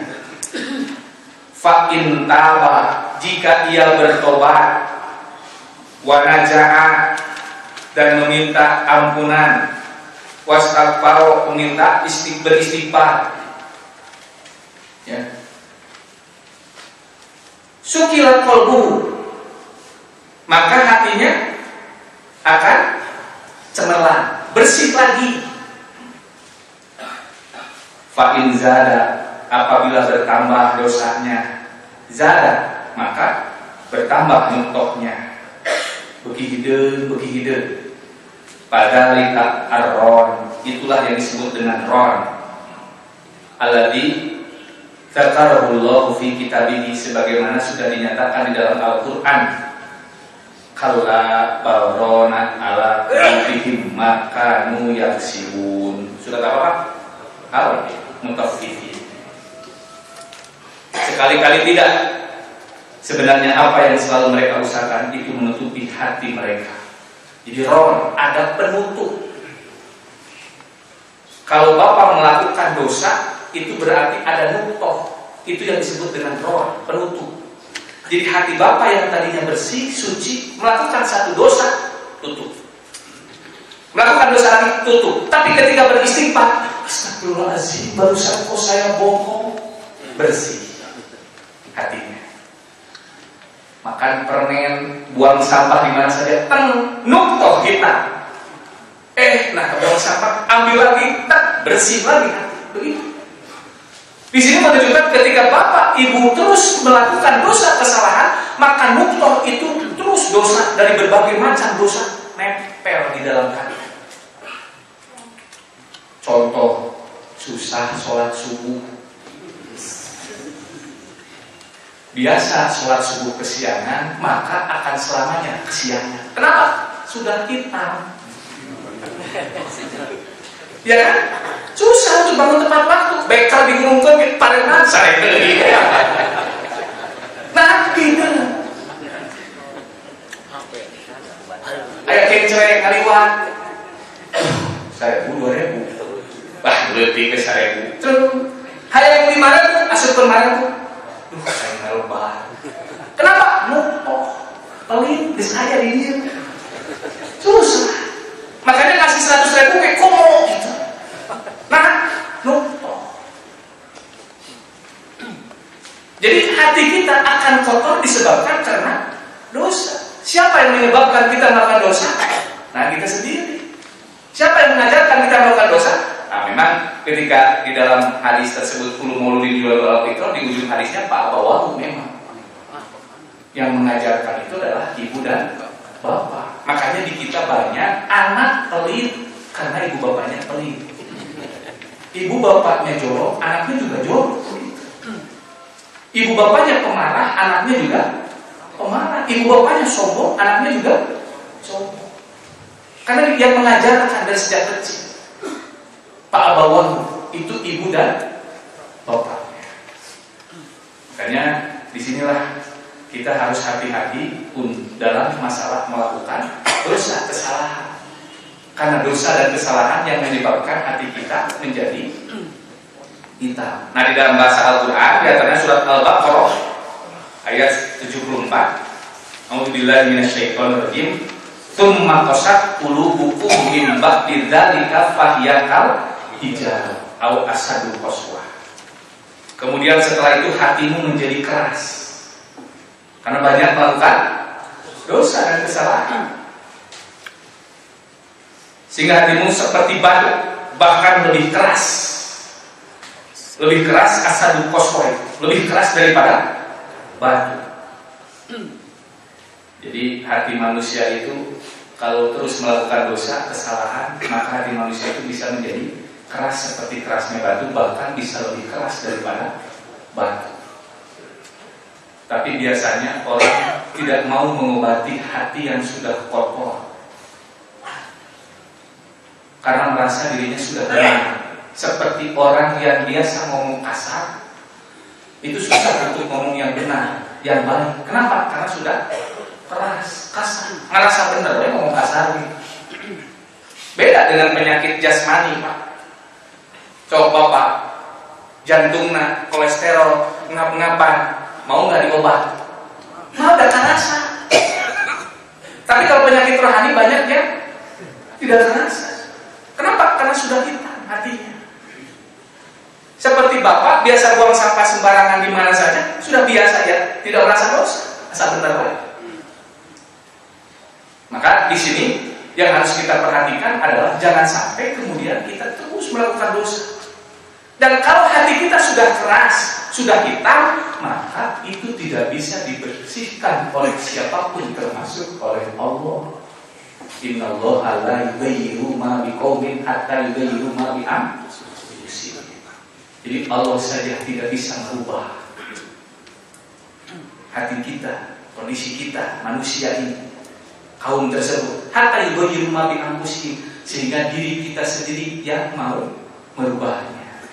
Fa in taba, jika ia bertobat, wa naja'a, dan meminta ampunan, wastaghfar, meminta istighfar, beristighfar, ya, sukilat qalbu, maka hatinya akan cemerlang, bersih lagi. Fa in zada, apabila bertambah dosanya, zada, maka bertambah nuqtahnya. Begihide, begihide. Padalika ar-ron, itulah yang disebut dengan ron. Alladzi dzakarahullahu fi kitabihi, sebagaimana sudah dinyatakan di dalam Al-Qur'an. Kalla barona ala qulubihim makanu yaksibun. Surat apa? Al-Mutaffifin. Sekali-kali tidak. Sebenarnya apa yang selalu mereka usahakan itu menutupi hati mereka. Jadi ron, ada penutup. Kalau Bapak melakukan dosa, itu berarti ada nuqtah. Itu yang disebut dengan ron, penutup. Jadi hati Bapak yang tadinya bersih, suci, melakukan satu dosa, tutup. Melakukan dosa lagi, tutup. Tapi ketika beristighfar, astagfirullahaladzim, barusan kok saya bohong, bersih hatinya. Makan permen, buang sampah di mana saja, teng, nuqtah kita. Eh, nah buang sampah, ambil lagi, tak, bersih lagi hati. Begitu. Di sini menunjukkan ketika bapak ibu terus melakukan dosa kesalahan, maka nuqtah itu terus dosa dari berbagai macam dosa nempel di dalam hati. Contoh, susah sholat subuh. Biasa sholat subuh kesiangan, maka akan selamanya kesiangan. Kenapa? Sudah hitam. Ya kan? Susah untuk bangun tepat waktu. Bekal digulungkan pada masa itu. Nah, gitu. Ayah kenceng ngaliwat. Saya dua ribu. Bah, lebih ke seribu. Terus, hayang lima ribu, asup kemarin tuh. Duh, saya ngelobah. Kenapa? Nuqtah. Paling di saya di dia. Susah. Makanya kasih seratus ribu kayak komo gitu. Nah, nuqtah. Jadi hati kita akan kotor disebabkan karena dosa. Siapa yang menyebabkan kita melakukan dosa? Nah, kita sendiri. Siapa yang mengajarkan kita melakukan dosa? Nah, memang ketika di dalam hadis tersebut kullu mauludin yuladu ala fitra, di ujung hadisnya Pak Bawahu memang yang mengajarkan itu adalah ibu dan bapak. Makanya di kita banyak anak pelit karena ibu bapaknya pelit. Ibu bapaknya jorok, anaknya juga jorok. Ibu bapaknya pemarah, anaknya juga pemarah. Ibu bapaknya sombong, anaknya juga sombong. Karena dia mengajarkan dari sejak kecil. Pak Abawan itu ibu dan bapaknya. Makanya disinilah kita harus hati-hati dalam masalah melakukan dosa kesalahan. Karena dosa dan kesalahan yang menyebabkan hati kita menjadi hitam. Nah, di dalam bahasa Al-Quran, di antaranya surat Al-Baqarah ayat tujuh puluh empat. A'udzubillahi minasyaitonirrajim. Tsumma qasat qulubukum min ba'di dzalika fahiya kal hijarah aw asadu qaswah. Kemudian setelah itu hatimu menjadi keras karena banyak melakukan dosa dan kesalahan, sehingga hatimu seperti batu, bahkan lebih keras, lebih keras asadu qaswah, lebih keras daripada batu. Jadi hati manusia itu kalau terus melakukan dosa, kesalahan, maka hati manusia itu bisa menjadi keras seperti kerasnya batu, bahkan bisa lebih keras daripada batu. Tapi biasanya orang tidak mau mengobati hati yang sudah kotor karena merasa dirinya sudah benar. Seperti orang yang biasa ngomong kasar, itu susah untuk ngomong yang benar, yang baik. Kenapa? Karena sudah keras, kasar, ngerasa benar, ya ngomong kasar gitu. Beda dengan penyakit jasmani, Pak. Coba Pak, jantungna, kolesterol, ngap-ngapan, mau nggak diobat? Mau gak terasa. Tapi kalau penyakit rohani banyak yang tidak terasa. Kenapa? Karena sudah hitam hatinya. Seperti Bapak biasa buang sampah sembarangan di mana saja, sudah biasa ya, tidak merasa dosa, asal benar baik. Maka di sini yang harus kita perhatikan adalah jangan sampai kemudian kita terus melakukan dosa. Dan kalau hati kita sudah keras, sudah hitam, maka itu tidak bisa dibersihkan oleh siapapun, termasuk oleh Allah. Innallaha la yughayyiru ma biqaumin hatta yughayyiru ma bi anfusihim. Jadi Allah saja tidak bisa merubah hati kita, kondisi kita, manusia ini, kaum tersebut, hatta yughayyiru ma bi anfusihim, sehingga diri kita sendiri yang mau merubahnya.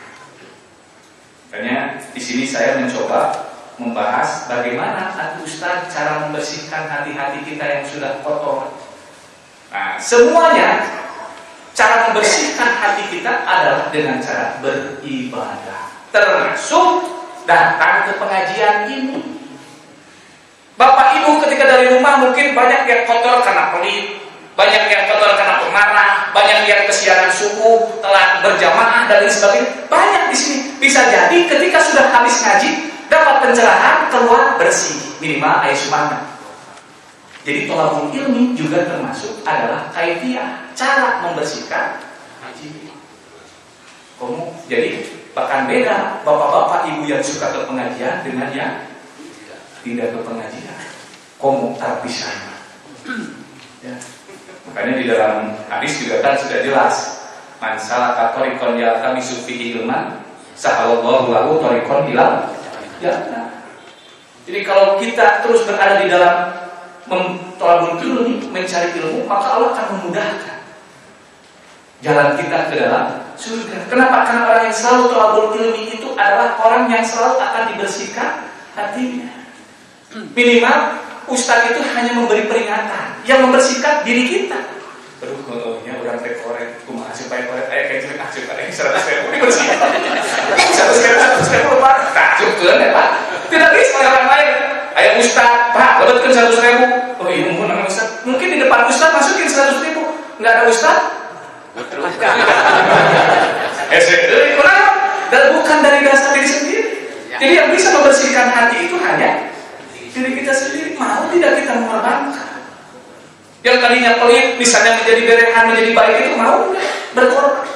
Makanya di sini saya mencoba membahas bagaimana Atuh Ustaz cara membersihkan hati-hati kita yang sudah kotor. Nah, semuanya cara membersihkan hati kita adalah dengan cara beribadah, termasuk datang ke pengajian ini. Bapak Ibu ketika dari rumah mungkin banyak yang kotor karena pelit, banyak yang kotor karena pemarah, banyak yang kesiangan subuh, telat berjamaah dan lain sebagainya. Banyak di sini. Bisa jadi ketika sudah habis ngaji dapat pencerahan, keluar bersih, minimal ayat sunnah. Jadi thalabul ilmi juga termasuk adalah kaifiah, cara membersihkan hati. Kamu jadi bahkan beda bapak-bapak ibu yang suka ke pengajian dengan yang tidak ke pengajian. Kamu terpisah. Ya. Makanya di dalam hadis juga kan sudah jelas, man salaka thariqan yaltamisu fihi ilman sahalallahu lahu thariqan ila jannah. Jadi kalau kita terus berada di dalam thalabul ilmi, mencari ilmu, maka Allah akan memudahkan jalan kita ke dalam surga. Kenapa? Karena orang yang selalu thalabul ilmi itu adalah orang yang selalu akan dibersihkan hatinya. Minimal Ustaz itu hanya memberi peringatan, yang membersihkan diri kita. Aduh, kalau ya orang teh korek, kumaha supaya korek aya kayak jelek asup aya seratus ribu dibersihkan. seratus ribu seratus ribu Pak. Takjubkeun ya Pak. Tidak bisa oleh orang lain. Aya Ustaz, Pak, lebetkeun seratus ribu. Oh iya, mungkin nama Ustaz. Mungkin di depan Ustaz masukin seratus ribu. Enggak ada Ustaz. Eh, dari orang dan bukan dari dasar diri sendiri. Jadi yang bisa membersihkan hati itu hanya diri kita sendiri. Mau tidak kita mengorbankan. Yang tadinya pelit misalnya menjadi berehan, menjadi baik, itu mau berkorban.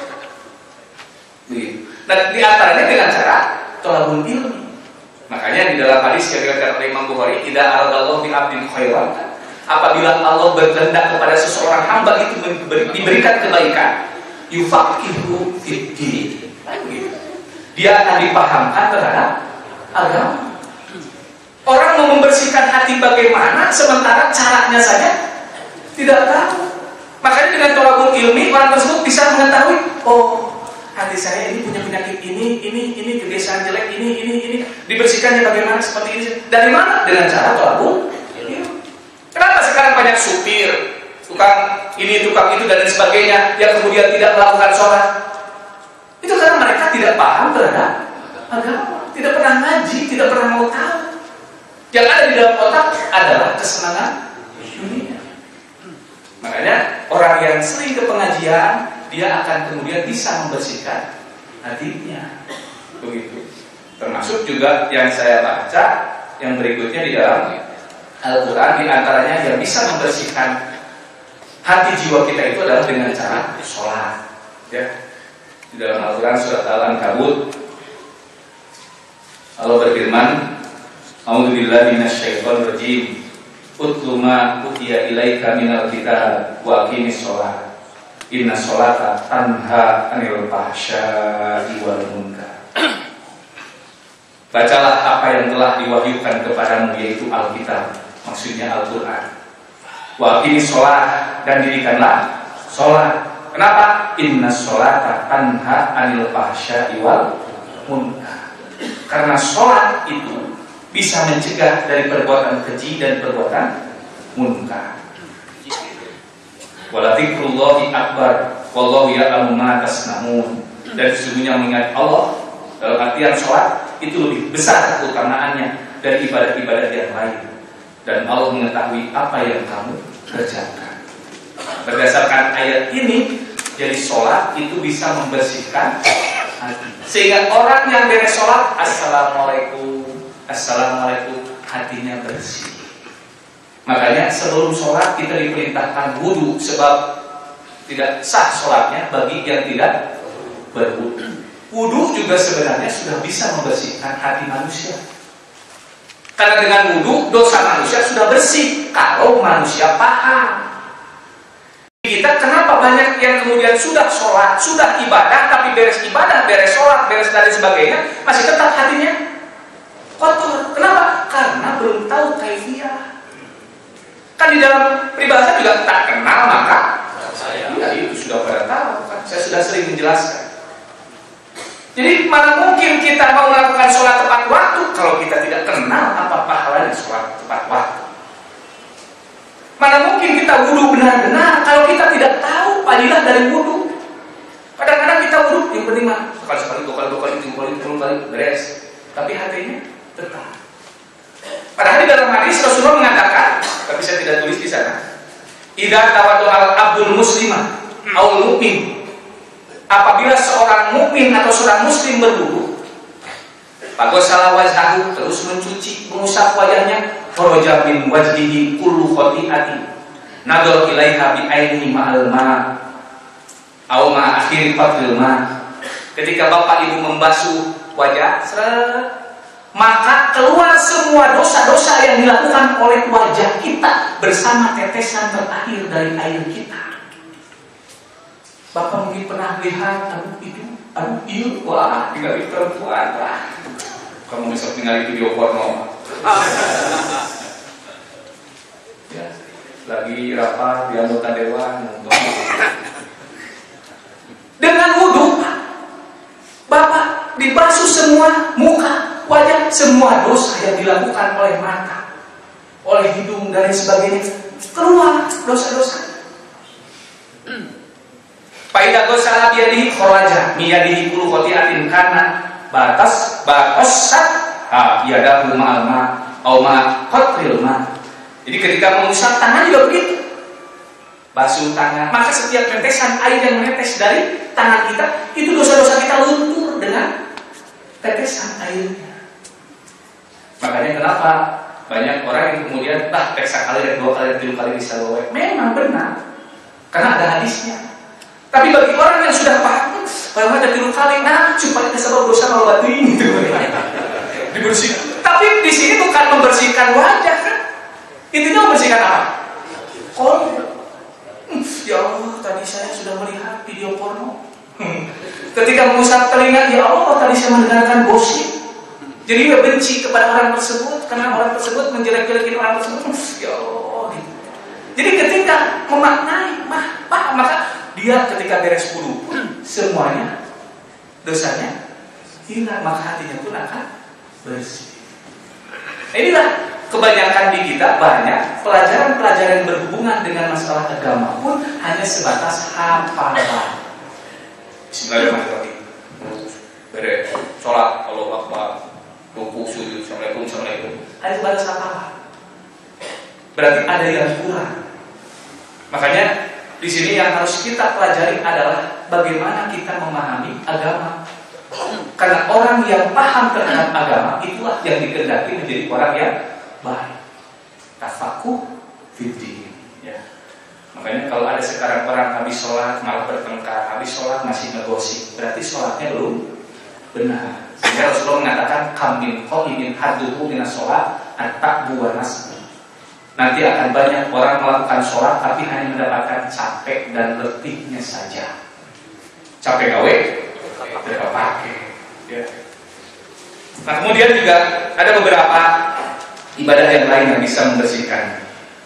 Nah, di antaranya dengan cara thalabul ilmi. Makanya di dalam hadis yang dikatakan oleh Imam Bukhari, idza aradallahu bi 'abdin khairan apabila Allah berkehendak kepada seseorang hamba itu diberikan kebaikan, yufaqihu fiddin, dia akan dipahamkan terhadap agama. Orang mau membersihkan hati bagaimana sementara caranya saja tidak tahu. Makanya dengan tolabul ilmi orang tersebut bisa mengetahui, oh hati saya ini punya penyakit ini, ini, ini kebiasaan jelek ini, ini, ini dibersihkannya bagaimana seperti ini. Dari mana? Dengan cara tolabul ilmi. Kenapa sekarang banyak supir, tukang ini, tukang itu dan sebagainya yang kemudian tidak melakukan sholat? Itu karena mereka tidak paham terhadap agama, tidak pernah ngaji, tidak pernah mau tahu. Yang ada di dalam otak adalah kesenangan dunia. Makanya orang yang sering ke pengajian, dia akan kemudian bisa membersihkan hatinya. Begitu. Termasuk juga yang saya baca yang berikutnya di dalam Al-Quran, di antaranya yang bisa membersihkan hati jiwa kita itu adalah dengan cara sholat. Ya. Di dalam Al-Quran surat Al-Ankabut Allah berfirman, A'udzubillahi minasyaitonir rajim. Utlu ma utiya ilaika minal kitab wa aqimis sholat. Inna sholata tanha 'anil fahsya'i wal munkar. Bacalah apa yang telah diwahyukan kepadamu, yaitu Alkitab, maksudnya Al-Quran. Wa aqimis sholat, dan dirikanlah sholat. Kenapa? Inna sholata tanha 'anil fahsya'i wal munkar. Karena sholat itu bisa mencegah dari perbuatan keji dan perbuatan munkar. Wala dzikrullahi akbar wallahu ya'lamu ma tasna'un. Dan sesungguhnya mengingat Allah dalam artian sholat itu lebih besar keutamaannya dari ibadah-ibadah yang lain, dan Allah mengetahui apa yang kamu kerjakan. Berdasarkan ayat ini, jadi sholat itu bisa membersihkan hati. Sehingga orang yang beres sholat, assalamualaikum, assalamualaikum, hatinya bersih. Makanya sebelum sholat kita diperintahkan wudu, sebab tidak sah sholatnya bagi yang tidak berwudu. Wudu juga sebenarnya sudah bisa membersihkan hati manusia. Karena dengan wudu dosa manusia sudah bersih kalau manusia paham. Kita kenapa banyak yang kemudian sudah sholat, sudah ibadah, tapi beres ibadah, beres sholat, beres dan sebagainya, masih tetap hatinya kotor. Kenapa? Karena belum tahu kaifiyah. Kan di dalam peribahasa juga tak kenal maka saya. Ya, itu sudah pada tahu kan. Saya sudah sering menjelaskan. Jadi mana mungkin kita mau melakukan sholat tepat waktu kalau kita tidak kenal apa pahalanya sholat tepat waktu. Mana mungkin kita wudu benar-benar kalau kita tidak tahu fadilah dari wudu. Kadang-kadang kita wudu yang penting mah sekali-sekali, dua kali, dua kali, tiga kali, sepuluh kali beres, tapi hatinya tetap. Padahal di dalam hadis Rasulullah mengatakan, tapi saya tidak tulis di sana, idza tawaddu'al abdul muslimah aul mu'min, apabila seorang mukmin atau seorang muslim berwudu, faghasala wajhahu, terus mencuci, mengusap wajahnya, kharaja min wajhihi kullu khati'atin nadhar ilaiha bi ainihi ma'al ma' aw ma' akhir fadlil ma'. Ketika bapak ibu membasuh wajah, seret, maka keluar semua dosa-dosa yang dilakukan oleh wajah kita bersama tetesan terakhir dari air kita. Bapak mungkin pernah lihat, aduh itu, aduh itu, wah tinggal di perempuan, wah kamu bisa tinggal di video porno. Ya, lagi rapat di anggota dewan untuk dengan wudhu, bapak dibasuh semua muka, wajah, semua dosa yang dilakukan oleh mata, oleh hidung dan sebagainya, keluar dosa-dosa. Faidah dosa biadihi kharaja miyadihi kullu khati'atin karena batas batasat ha yadahu ma'al ma au ma qatril ma. Jadi ketika mengusap tangan juga begitu. Basuh tangan, maka setiap tetesan air yang menetes dari tangan kita, itu dosa-dosa kita luntur dengan tetesan airnya. Makanya kenapa banyak orang yang kemudian bah periksa kali, dua kali, tiga kali bisa loe. Memang benar, karena ada hadisnya. Tapi bagi orang yang sudah paham, bahwa ada tiga kali, nah supaya disebab dosa kalau batu ini dibersihkan. Tapi di sini bukan membersihkan wajah kan? Intinya membersihkan apa? Kol, hmm, ya Allah, tadi saya sudah melihat video porno. Hmm. Ketika mengusap telinga, ya Allah, tadi saya mendengarkan gosip. Jadi dia benci kepada orang tersebut karena orang tersebut menjelek-jelekin orang tersebut. Hmm, ya Allah. Gitu. Jadi ketika memaknai, mah, mah, maka dia ketika beres wudu pun semuanya dosanya hilang, maka hatinya pun akan bersih. Nah, inilah kebanyakan di kita banyak pelajaran-pelajaran yang berhubungan dengan masalah agama pun hanya sebatas hafalan. Bismillahirrahmanirrahim. Beres sholat, Allahu Akbar, ruku, sujud, assalamualaikum, assalamualaikum. Hanya sebatas hafalan. Berarti ada yang kurang. Makanya di sini yang harus kita pelajari adalah bagaimana kita memahami agama. Karena orang yang paham terhadap agama itulah yang dikehendaki menjadi orang yang baik. Tafakuh fiddin. Ya. Makanya kalau ada sekarang orang habis sholat malah bertengkar, habis sholat masih ngegosip, berarti sholatnya belum benar. Sehingga Rasulullah mengatakan kamin qaimin haduhu minas sholat at-ta'bu wa nasbu. Nanti akan banyak orang melakukan sholat tapi hanya mendapatkan capek dan letihnya saja. Capek gawe, tidak pakai. Ya. Nah kemudian juga ada beberapa ibadah yang lain yang bisa membersihkan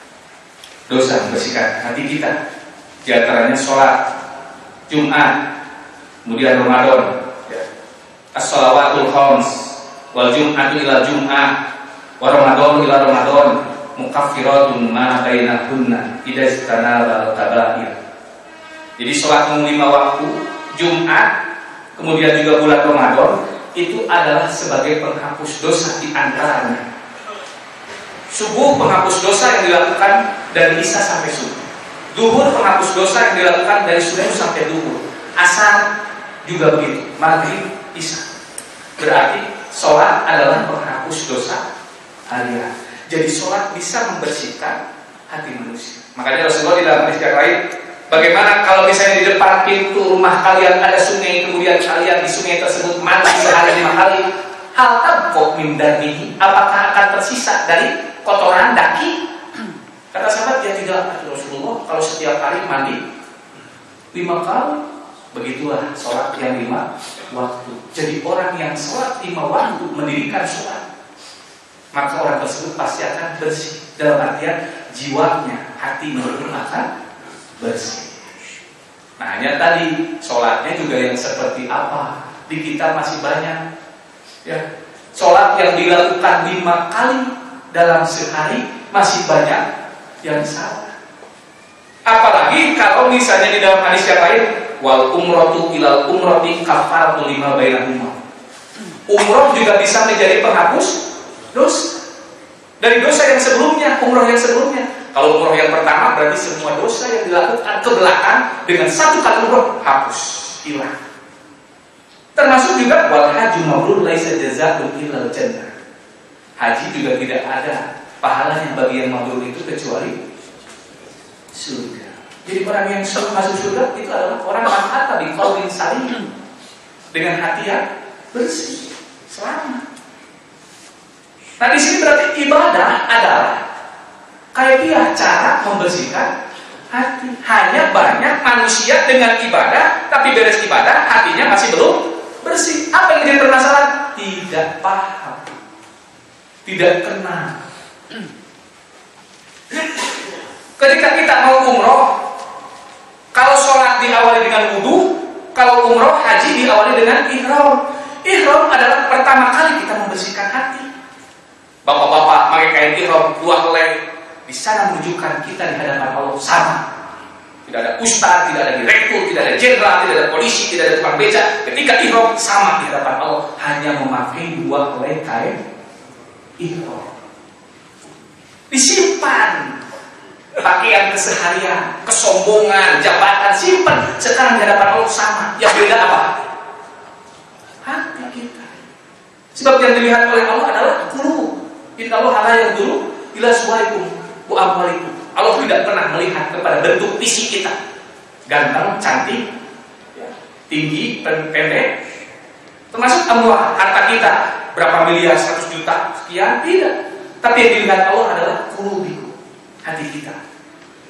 dosa, membersihkan hati kita. Di antaranya sholat Jumat, kemudian Ramadan, ya. As-shalawatul khams, wal jum'atu ila jum'ah, wa Ramadan ila Ramadan, mukaffiratun ma bainahunna idza istanaba al-kaba'ir. Jadi sholat lima waktu, Jumat, kemudian juga bulan Ramadan itu adalah sebagai penghapus dosa di antaranya. Subuh penghapus dosa yang dilakukan dari Isya sampai subuh. Duhur penghapus dosa yang dilakukan dari subuh sampai duhur. Asar juga begitu. Maghrib, Isya. Berarti sholat adalah penghapus dosa harian. Jadi sholat bisa membersihkan hati manusia. Makanya Rasulullah di dalam hadis yang lain, bagaimana kalau misalnya di depan pintu rumah kalian ada sungai, kemudian kalian di sungai tersebut mandi sehari lima kali, hal tabqo min darmihi, apakah akan tersisa dari kotoran daki? Kata sahabat, ya tidak, Rasulullah. Kalau setiap hari mandi lima kali, begitulah sholat yang lima waktu. Jadi orang yang sholat lima waktu, mendirikan sholat, maka orang tersebut pasti akan bersih. Dalam artian jiwanya, hatinya akan bersih. Nah hanya tadi sholatnya juga yang seperti apa? Di kita masih banyak ya, sholat yang dilakukan lima kali dalam sehari masih banyak yang salah. Apalagi kalau misalnya di dalam hadis yang lain, wal umrotu ilal umroti kafaratu lima bainahuma. Umroh juga bisa menjadi penghapus dosa dari dosa yang sebelumnya, umroh yang sebelumnya. Kalau umroh yang pertama berarti semua dosa yang dilakukan ke belakang dengan satu kali umroh hapus, hilang. Termasuk juga wal haji mabrur laisa jazaa'un illal jannah. Haji juga tidak ada pahalanya bagi yang mabrur itu kecuali surga. Jadi orang yang masuk surga itu adalah orang yang hatta bi qaulin salim, dengan hati yang bersih, selamat. Nah di sini berarti ibadah adalah kayak dia cara membersihkan hati. Hanya banyak manusia dengan ibadah, tapi beres ibadah hatinya masih belum bersih. Apa yang jadi permasalahan? Tidak paham, tidak kenal. Ketika kita mau umroh, kalau sholat diawali dengan wudhu, kalau umroh haji diawali dengan ihram. Ihram adalah pertama kali kita membersihkan hati. Bapak-bapak pakai kain ihram dua helai, di sana menunjukkan kita di hadapan Allah sama. Tidak ada ustaz, tidak ada direktur, tidak ada jenderal, tidak ada polisi, tidak ada tukang beca. Ketika ihram sama di hadapan Allah, hanya memakai dua helai kain ihram. Disimpan pakaian keseharian, kesombongan, jabatan, simpan. Sekarang di hadapan Allah sama. Yang beda apa? Hati kita. Sebab yang dilihat oleh Allah adalah qulub. Inna Allah la yanzuru ila suwarikum wa amwalikum. Allah tidak pernah melihat kepada bentuk fisik kita, ganteng, cantik, tinggi, pendek, termasuk amwal, harta kita berapa miliar, seratus juta, sekian, tidak. Tapi yang dilihat Allah adalah qulubikum, hati kita.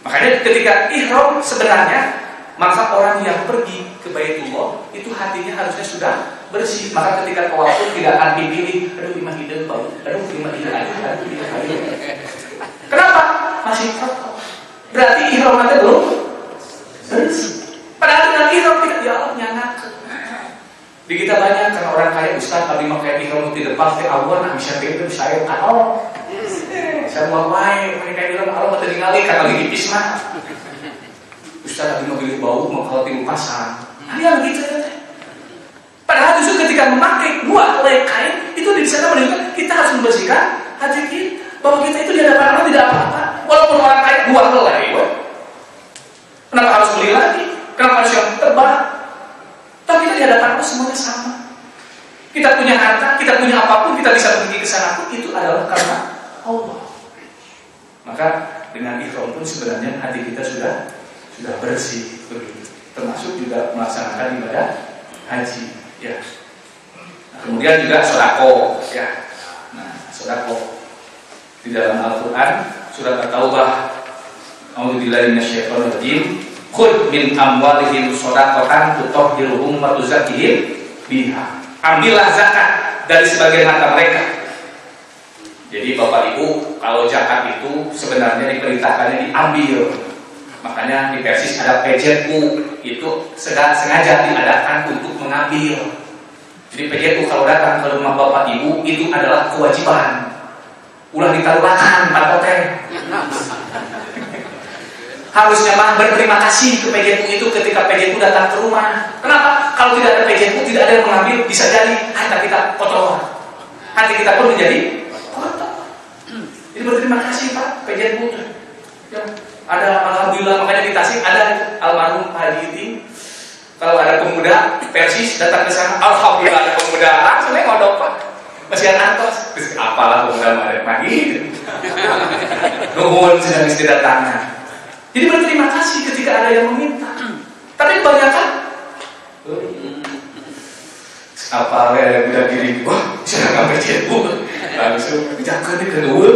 Makanya ketika ihram sebenarnya, maka orang yang pergi ke Baitullah itu hatinya harusnya sudah bersih. Maka ketika tawaf pun tidak akan dipilih, aduh imah ide bau, aduh imah ide aduh aduh ide aduh. Kenapa? Masih kotor. Berarti ihram nanti belum bersih. Padahal dengan ihram kita ya Allah nyanak. Di kita banyak karena orang kaya Ustaz tadi pakai ihram di depan ke awal nak bisa beda saya kalau saya mau main mereka ihram Allah tadi ngali kan lagi tipis mah. Ustaz tadi mau beli bau mau kalau tim pasang. Ada yang gitu ya. Padahal justru ketika memakai dua helai kain itu di sana menunjukkan kita harus membersihkan hati kita bahwa kita itu di hadapan Allah tidak apa-apa. Walaupun orang kaya dua helai, kenapa harus beli lagi? Kenapa harus yang tebal? Tapi kita di hadapan Allah semuanya sama. Kita punya harta, kita punya apapun, kita bisa pergi ke sana pun itu adalah karena Allah. Maka dengan ihram pun sebenarnya hati kita sudah sudah bersih begitu. Termasuk juga melaksanakan ibadah haji, ya. Nah, kemudian juga sodako, ya. Nah, sodako di dalam Al-Quran surat At-Taubah, A'udzubillahi minasyaitonir rajim. Khudh min amwalihim shadaqatan tutahhiruhum wa tuzakkihim biha. Ambillah zakat dari sebagian harta mereka. Jadi Bapak Ibu, kalau zakat itu sebenarnya diperintahkannya diambil. Makanya di Persis ada P J U, itu sengaja diadakan untuk mengambil. Jadi P J U kalau datang ke rumah Bapak Ibu itu adalah kewajiban. Ulah ditaruhkan Pak Hotel. Harusnya mah berterima kasih ke P J U itu ketika P J U datang ke rumah. Kenapa? Kalau tidak ada P J U, tidak ada yang mengambil, bisa jadi harta kita kotor. Hati kita pun menjadi kotor. Jadi berterima kasih Pak P J U. Ya. Ada alhamdulillah, makanya di Tasik ada almarhum Pak Haji Iting. Kalau ada pemuda Persis datang ke sana, alhamdulillah ada pemuda langsung aja ngodok Pak. Masih ada antos. Apalah pemuda marek pagi. Nuhun sedang istidatangnya. Jadi berterima kasih ketika ada yang meminta. Tapi kebanyakan apa ya udah diri wah bisa nggak P J U langsung jangan di kedua.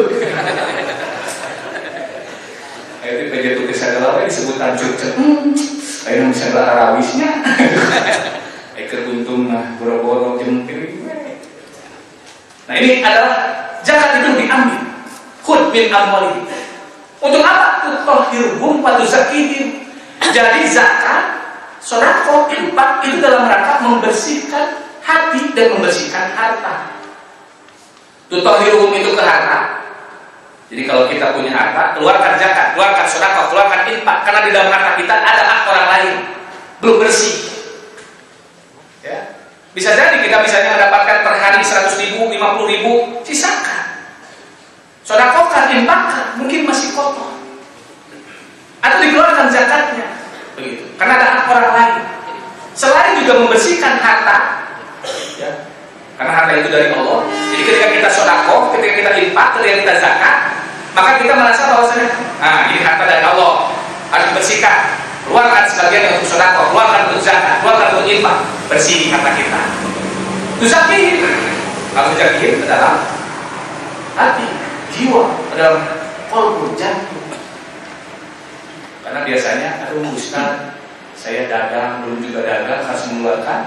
Itu P J U kesadaran disebut tanjung ceng. Ayo bisa nggak arawisnya. Eker buntung lah boro-boro jempil. Nah ini adalah zakat itu diambil. Khudh min amwalihim. Untuk apa? Tutahhiruhum wa tuzakkihim. Jadi zakat, sedekah, infak itu dalam rangka membersihkan hati dan membersihkan harta. Tutahhiruhum itu ke harta. Jadi kalau kita punya harta, keluarkan zakat, keluarkan sedekah, keluarkan infak karena di dalam harta kita ada hak orang lain belum bersih. Ya. Bisa jadi kita misalnya mendapatkan per hari seratus ribu, lima puluh ribu, sisakan. Sedekahkan, infakkan, mungkin masih kotor. Atau dikeluarkan zakatnya. Begitu. Karena ada hak orang lain. Selain juga membersihkan harta, ya. Karena harta itu dari Allah. Jadi ketika kita sedekah, ketika kita infak, ketika kita zakat, maka kita merasa bahwasanya, nah ini harta dari Allah, harus dibersihkan. Keluarkan sebagian untuk sedekah, keluarkan untuk zakat, keluarkan untuk infak, bersih harta kita. Tuzakkihim. Kalau tuzakkihim adalah hati, jiwa, dalam kolbu jantung. Karena biasanya, aduh Ustaz, saya dagang, belum juga dagang, harus mengeluarkan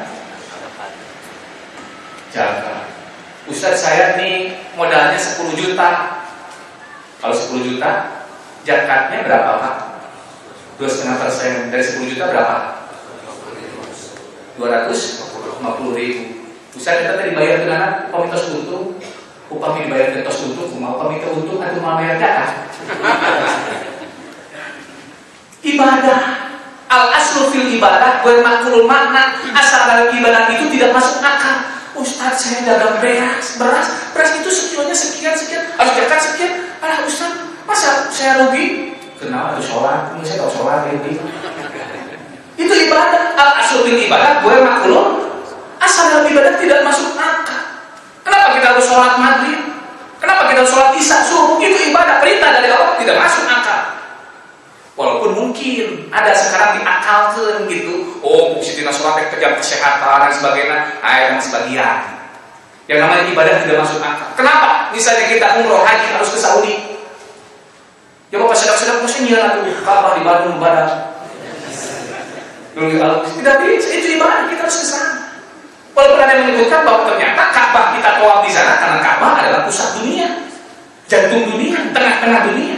jaga. Ustaz saya nih modalnya sepuluh juta. Kalau sepuluh juta, zakatnya berapa Pak? dua koma lima persen dari sepuluh juta berapa? dua ratus lima puluh ribu. Ustaz kita tadi bayar dengan komitos untung. Upami dibayar ke tos untung, mau upami ke untung atau mau bayar zakat. Ibadah al-aslu fil ibadah wa makrul makna, asal dari ibadah itu tidak masuk akal. Ustaz saya dagang beras, beras, beras itu sekilonya sekian sekian, harus zakat sekian. Alah Ustaz, masa saya rugi? Kenapa harus sholat? Ini saya tahu sholat ini. Itu ibadah al-aslu fil ibadah wa makrul, asal dari ibadah tidak masuk akal. Kenapa kita harus sholat maghrib? Kenapa kita harus sholat isya subuh? Itu ibadah, perintah dari Allah, tidak masuk akal. Walaupun mungkin ada sekarang diakalkan gitu. Oh, sitina sholat yang kesehatan dan sebagainya, ayat yang sebagian. Yang namanya ibadah tidak masuk akal. Kenapa? Misalnya kita umroh haji harus ke Saudi. Ya bapak sedap-sedap musimnya atau Ka'bah di Bandung badan. Tidak bisa, itu ibadah, kita harus ke sana. Walaupun ada yang menyebutkan bahwa ternyata Ka'bah kita tawaf di sana karena Ka'bah adalah pusat dunia, jantung dunia, tengah-tengah dunia.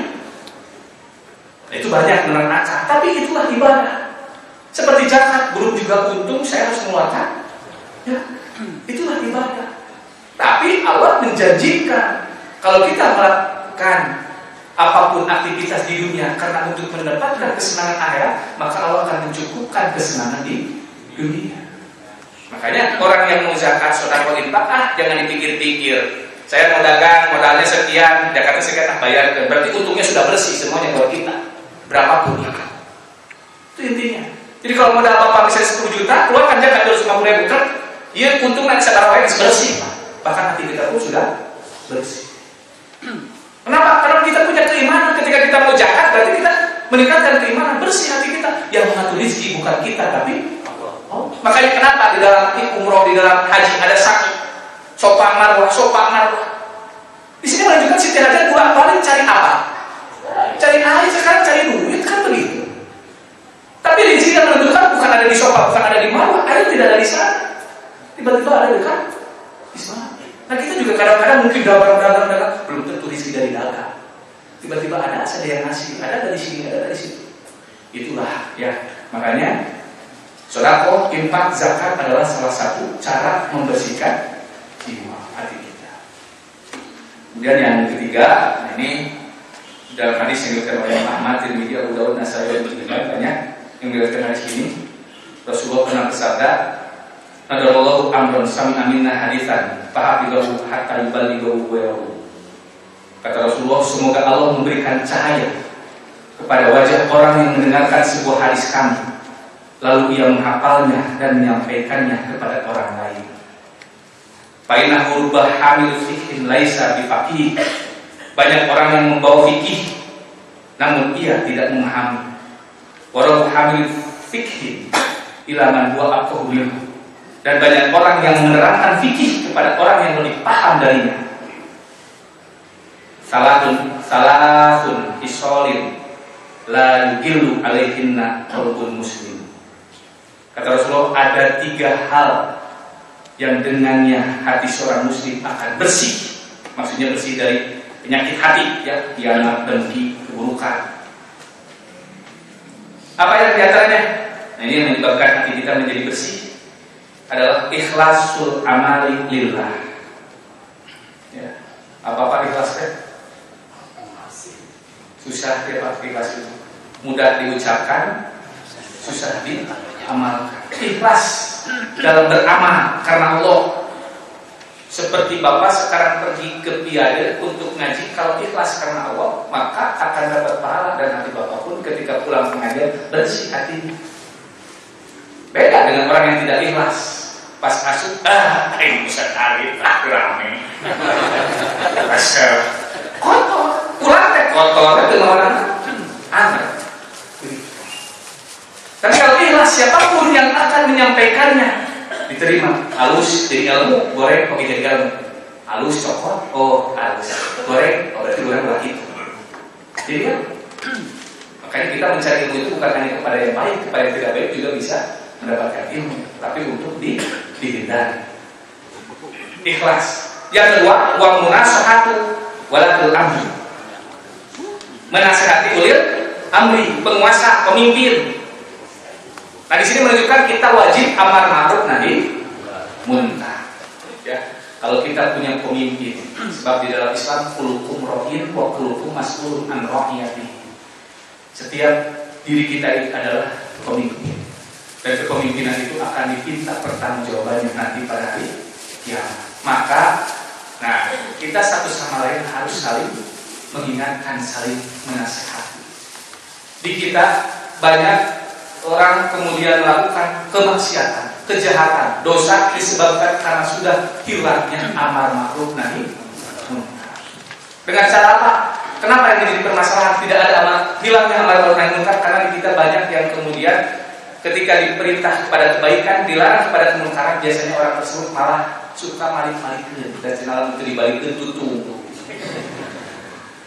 Itu banyak menurut akal, tapi itulah ibadah. Seperti zakat, belum juga untung saya harus mengeluarkan. Ya, itulah ibadah. Tapi Allah menjanjikan kalau kita melakukan apapun aktivitas di dunia karena untuk mendapatkan kesenangan akhirat, maka Allah akan mencukupkan kesenangan di dunia. Makanya orang yang mau zakat, sedekah, infak, ah jangan dipikir-pikir. Saya mau dagang, modalnya sekian, zakatnya sekian, ah bayarkan. Berarti untungnya sudah bersih semuanya buat kita. Berapapun itu. Itu intinya. Jadi kalau modal bapak misalnya sepuluh juta, keluarkan zakat dua ratus lima puluh ribu kan, iya untung nanti sekarang yang bersih. Bahkan hati kita pun sudah bersih. Kenapa? Karena kita punya keimanan. Ketika kita mau zakat, berarti kita meningkatkan keimanan, bersih hati kita. Yang mengatur rezeki bukan kita, tapi oh. Makanya kenapa di dalam umroh, di dalam haji ada satu sofa marwah, sofa marwah. Di sini menunjukkan Siti Hajar dua paling cari apa? Cari air, sekarang cari duit, kan begitu. Tapi rezeki yang menentukan bukan ada di sofa, bukan ada di marwah, air tidak ada di sana. Tiba-tiba ada dekat di sana. Nah kita juga kadang-kadang mungkin dagang-dagang belum tentu rezeki dari dagang. Tiba-tiba ada ada yang ngasih, ada dari sini, ada dari situ. Itulah ya. Makanya sedekah, infak, zakat adalah salah satu cara membersihkan jiwa hati kita. Kemudian yang ketiga, nah ini dalam hadis yang diriwayatkan oleh Ahmad, Tirmidzi, Abu Dawud, Nasai dan Ibnu Majah banyak yang diriwayatkan hadis ini. Rasulullah pernah bersabda, "Nadarallahu amran sami'a minna haditsan fahafizahu hatta yuballighahu ghayruhu." Kata Rasulullah, semoga Allah memberikan cahaya kepada wajah orang yang mendengarkan sebuah hadis kami, lalu ia menghafalnya dan menyampaikannya kepada orang lain. Fa innahu rubba hamil fikhin laisa bifaqih. Banyak orang yang membawa fikih namun ia tidak memahami. Wa rubba hamil fikhin ila man huwa aqahu minhu. Dan banyak orang yang menerangkan fikih kepada orang yang lebih paham darinya. Salatun salafun isolin la yugillu alaihinna qalbun muslim. Kata Rasulullah, ada tiga hal yang dengannya hati seorang muslim akan bersih. Maksudnya bersih dari penyakit hati, ya, khianat, dengki, keburukan. Apa yang diantaranya? Nah, ini yang menyebabkan hati kita menjadi bersih adalah ikhlasul amali lillah. Ya. Apa-apa ikhlasnya? Susah ya Pak, ikhlas itu. Mudah diucapkan, susah diamalkan. Ikhlas dalam beramal karena Allah. Seperti Bapak sekarang pergi ke Piade untuk ngaji, kalau ikhlas karena Allah, maka akan dapat pahala dan hati Bapak pun ketika pulang pengajian bersih hatinya. Beda dengan orang yang tidak ikhlas. Pas masuk, ah, ini Ustaz Arif, ah, rame. Pasal kotor, pulang teh kotor, itu orang aneh. Tapi kalau ikhlas, siapapun yang akan menyampaikannya diterima. Halus jadi ilmu, goreng kok jadi ilmu. Halus cokot, oh halus. Goreng, oh berarti goreng buat itu. Jadi kan, makanya kita mencari ilmu itu bukan hanya kepada yang baik, kepada yang tidak baik juga bisa mendapatkan ilmu, tapi untuk di dihindari. Ikhlas. Yang kedua, wa munasahatu walatul amri. Menasihati ulil amri, penguasa, pemimpin. Nah di sini menunjukkan kita wajib amar ma'ruf nahi munkar. Ya, kalau kita punya pemimpin, sebab di dalam Islam kullukum ra'in wa kullukum mas'ulun an ra'iyatihi. Setiap diri kita itu adalah pemimpin. Dan kepemimpinan itu akan diminta pertanggungjawabannya nanti pada hari kiamat. Maka, nah kita satu sama lain harus saling mengingatkan, saling menasihati. Di kita banyak orang kemudian melakukan kemaksiatan, kejahatan, dosa disebabkan karena sudah hilangnya amar ma'ruf nahi munkar. Dengan cara apa? Kenapa ini jadi permasalahan? Tidak ada amar, hilangnya amar ma'ruf nahi munkar karena di kita banyak yang kemudian ketika diperintah kepada kebaikan, dilarang kepada kemungkaran, biasanya orang tersebut malah suka malik-malikin dan cenderung itu dibalikkan tutup.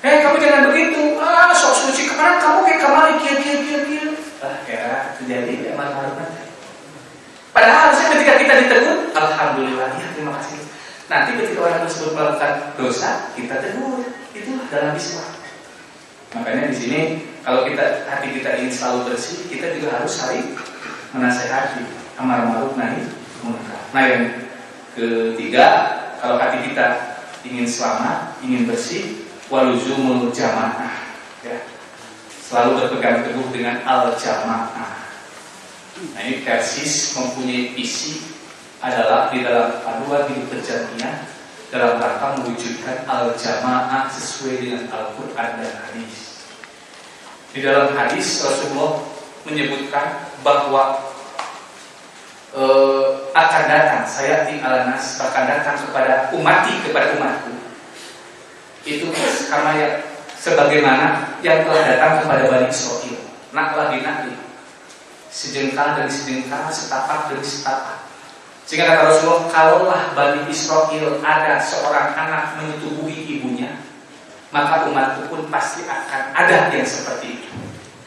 Eh kamu jangan begitu, ah sok suci kemarin kamu kayak kemarin kia kia kia kia. Ah ya terjadi amal ma'ruf nanti. Padahal harusnya ketika kita ditegur, alhamdulillah ya terima kasih. Nanti ketika orang tersebut melakukan dosa, kita tegur. Itulah dalam Islam. Makanya di sini kalau kita hati kita ingin selalu bersih, kita juga harus saling menasehati amar ma'ruf nahi munkar. Nah yang ketiga, kalau hati kita ingin selamat, ingin bersih, waluzumul jamaah, ya. Selalu berpegang teguh dengan al-jamaah. Nah ini Persis mempunyai visi adalah di dalam paduan hidup berjamaah dalam rangka mewujudkan al-jamaah sesuai dengan Al-Quran dan hadis. Di dalam hadis Rasulullah menyebutkan bahwa e, akan datang saya ala nas akan datang kepada umati kepada umatku itu karena ya sebagaimana yang telah datang kepada Bani Israil, naklah binakli, sejengkal demi sejengkal, setapak demi setapak. Sehingga kata Rasulullah, kalaulah Bani Israil ada seorang anak menyetubuhi ibunya, maka umatku pun pasti akan ada yang seperti itu.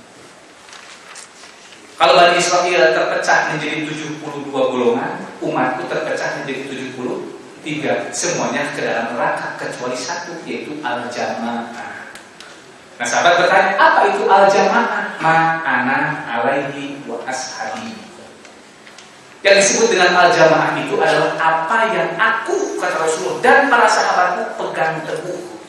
Kalau Bani Israil terpecah menjadi tujuh puluh dua golongan, umatku terpecah menjadi tujuh puluh tiga, semuanya ke dalam neraka kecuali satu, yaitu al-jamaah. Nah sahabat bertanya, apa itu al-jamaah? Ma'ana alaihi wa ashabi. Yang disebut dengan al-jamaah itu adalah apa yang aku, kata Rasulullah, dan para sahabatku pegang teguh.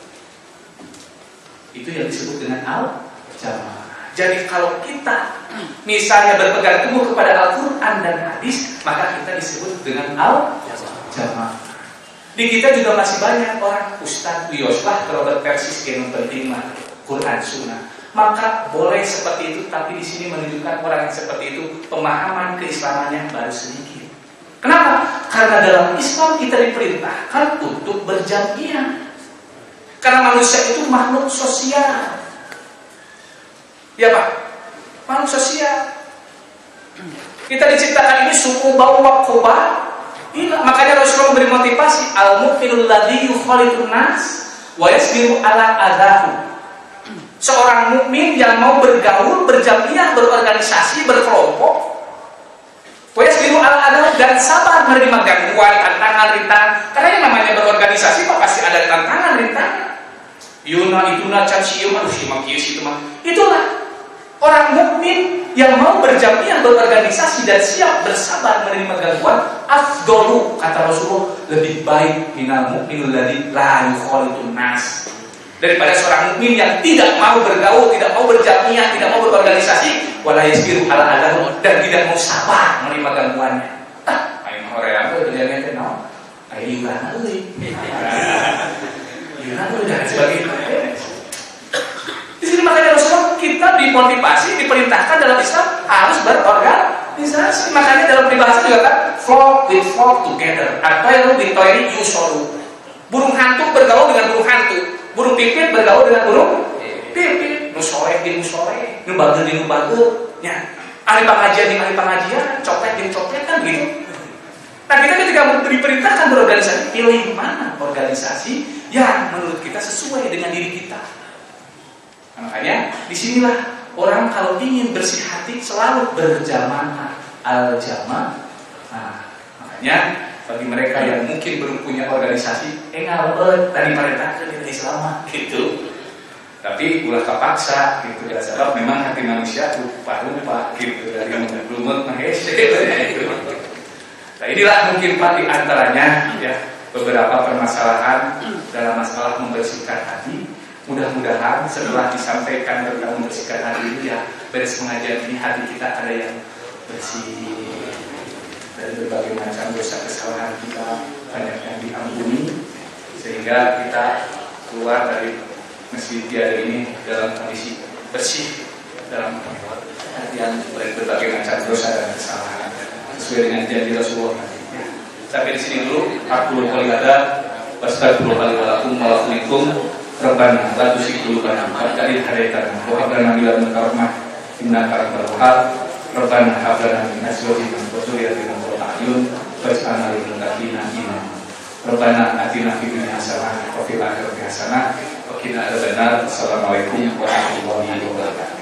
Itu yang disebut dengan al-jamaah. Jadi kalau kita misalnya berpegang teguh kepada Al-Quran dan hadis, maka kita disebut dengan al-jamaah. Di kita juga masih banyak orang Ustaz Yoslah kalau berpersis yang penting mah Quran Sunnah. Maka boleh seperti itu, tapi di sini menunjukkan orang yang seperti itu pemahaman keislamannya baru sedikit. Kenapa? Karena dalam Islam kita diperintahkan untuk berjamiah. Karena manusia itu makhluk sosial. Ya Pak, makhluk sosial. Kita diciptakan ini suku bau wakoba. Inilah, makanya Rasulullah memberi motivasi al-mu'minul ladzi yukhalidun nas wa yasbiru ala adahu. Seorang mukmin yang mau bergaul, berjamiah, berorganisasi, berkelompok, wa yasbiru ala adahu, dan sabar menerima gangguan, tantangan, rintangan. Karena yang namanya berorganisasi Pak pasti ada tantangan, rintangan. Yuna ituna cacium aduh makius itu mah. Itulah orang mukmin yang mau berjamiah, berorganisasi dan siap bersabar menerima gangguan, afdolu, kata Rasulullah, lebih baik minal mukminul ladzi la yukhalidun nas, daripada seorang mukmin yang tidak mau bergaul, tidak mau berjamiah, tidak mau berorganisasi, wala yasbiru ala adahu, dan tidak mau sabar menerima gangguannya. Ah, ayo hoream teh berjamiah teh naon? Ayo iurana euy. Iurana euy dan sebagainya. Di sini makanya Rasulullah kita dimotivasi, diperintahkan dalam Islam harus berorganisasi. Makanya dalam peribahasa juga kan flock with flock together. Atau with toiri yusolu. Burung hantu bergaul dengan burung hantu. Burung pipit bergaul dengan burung pipit. Nusoleh di nusoleh, nubagel di nubagel. Ya, ahli pengajian di ahli pengajian, copet di copet kan gitu. Nah kita ketika diperintahkan berorganisasi, pilih mana organisasi yang menurut kita sesuai dengan diri kita. Nah, makanya disinilah orang kalau ingin bersih hati selalu berjamaah, al-jamaah. Nah, makanya bagi mereka yang mungkin belum punya organisasi, eh ngalebet tadi perintahkan di Islam gitu. Tapi ulah kepaksa gitu ya, sebab memang hati manusia lupa-lupa gitu dari lumut mahese gitu. Nah inilah mungkin Pak di antaranya ya beberapa permasalahan dalam masalah membersihkan hati. Mudah-mudahan setelah disampaikan tentang membersihkan hati ini ya beres pengajian ini hati kita ada yang bersih dari berbagai macam dosa kesalahan kita, banyak yang diampuni sehingga kita keluar dari masjid tiada ini dalam kondisi bersih dalam artian dari berbagai macam dosa dan kesalahan sesuai dengan janji Rasulullah. Sampai di sini dulu. Aku lupa ada Wassalamualaikum warahmatullahi wabarakatuh. Rabbana la tuzigh qulubana ba'da idh hadaytana wa hab lana min ladunka rahmah innaka antal wahhab. Rabbana hab lana min azwajina wa dhurriyyatina qurrata a'yun waj'alna lil muttaqina imama. Rabbana atina fid dunya hasanah wa fil akhirati hasanah wa qina adzabannar. Assalamualaikum warahmatullahi wabarakatuh.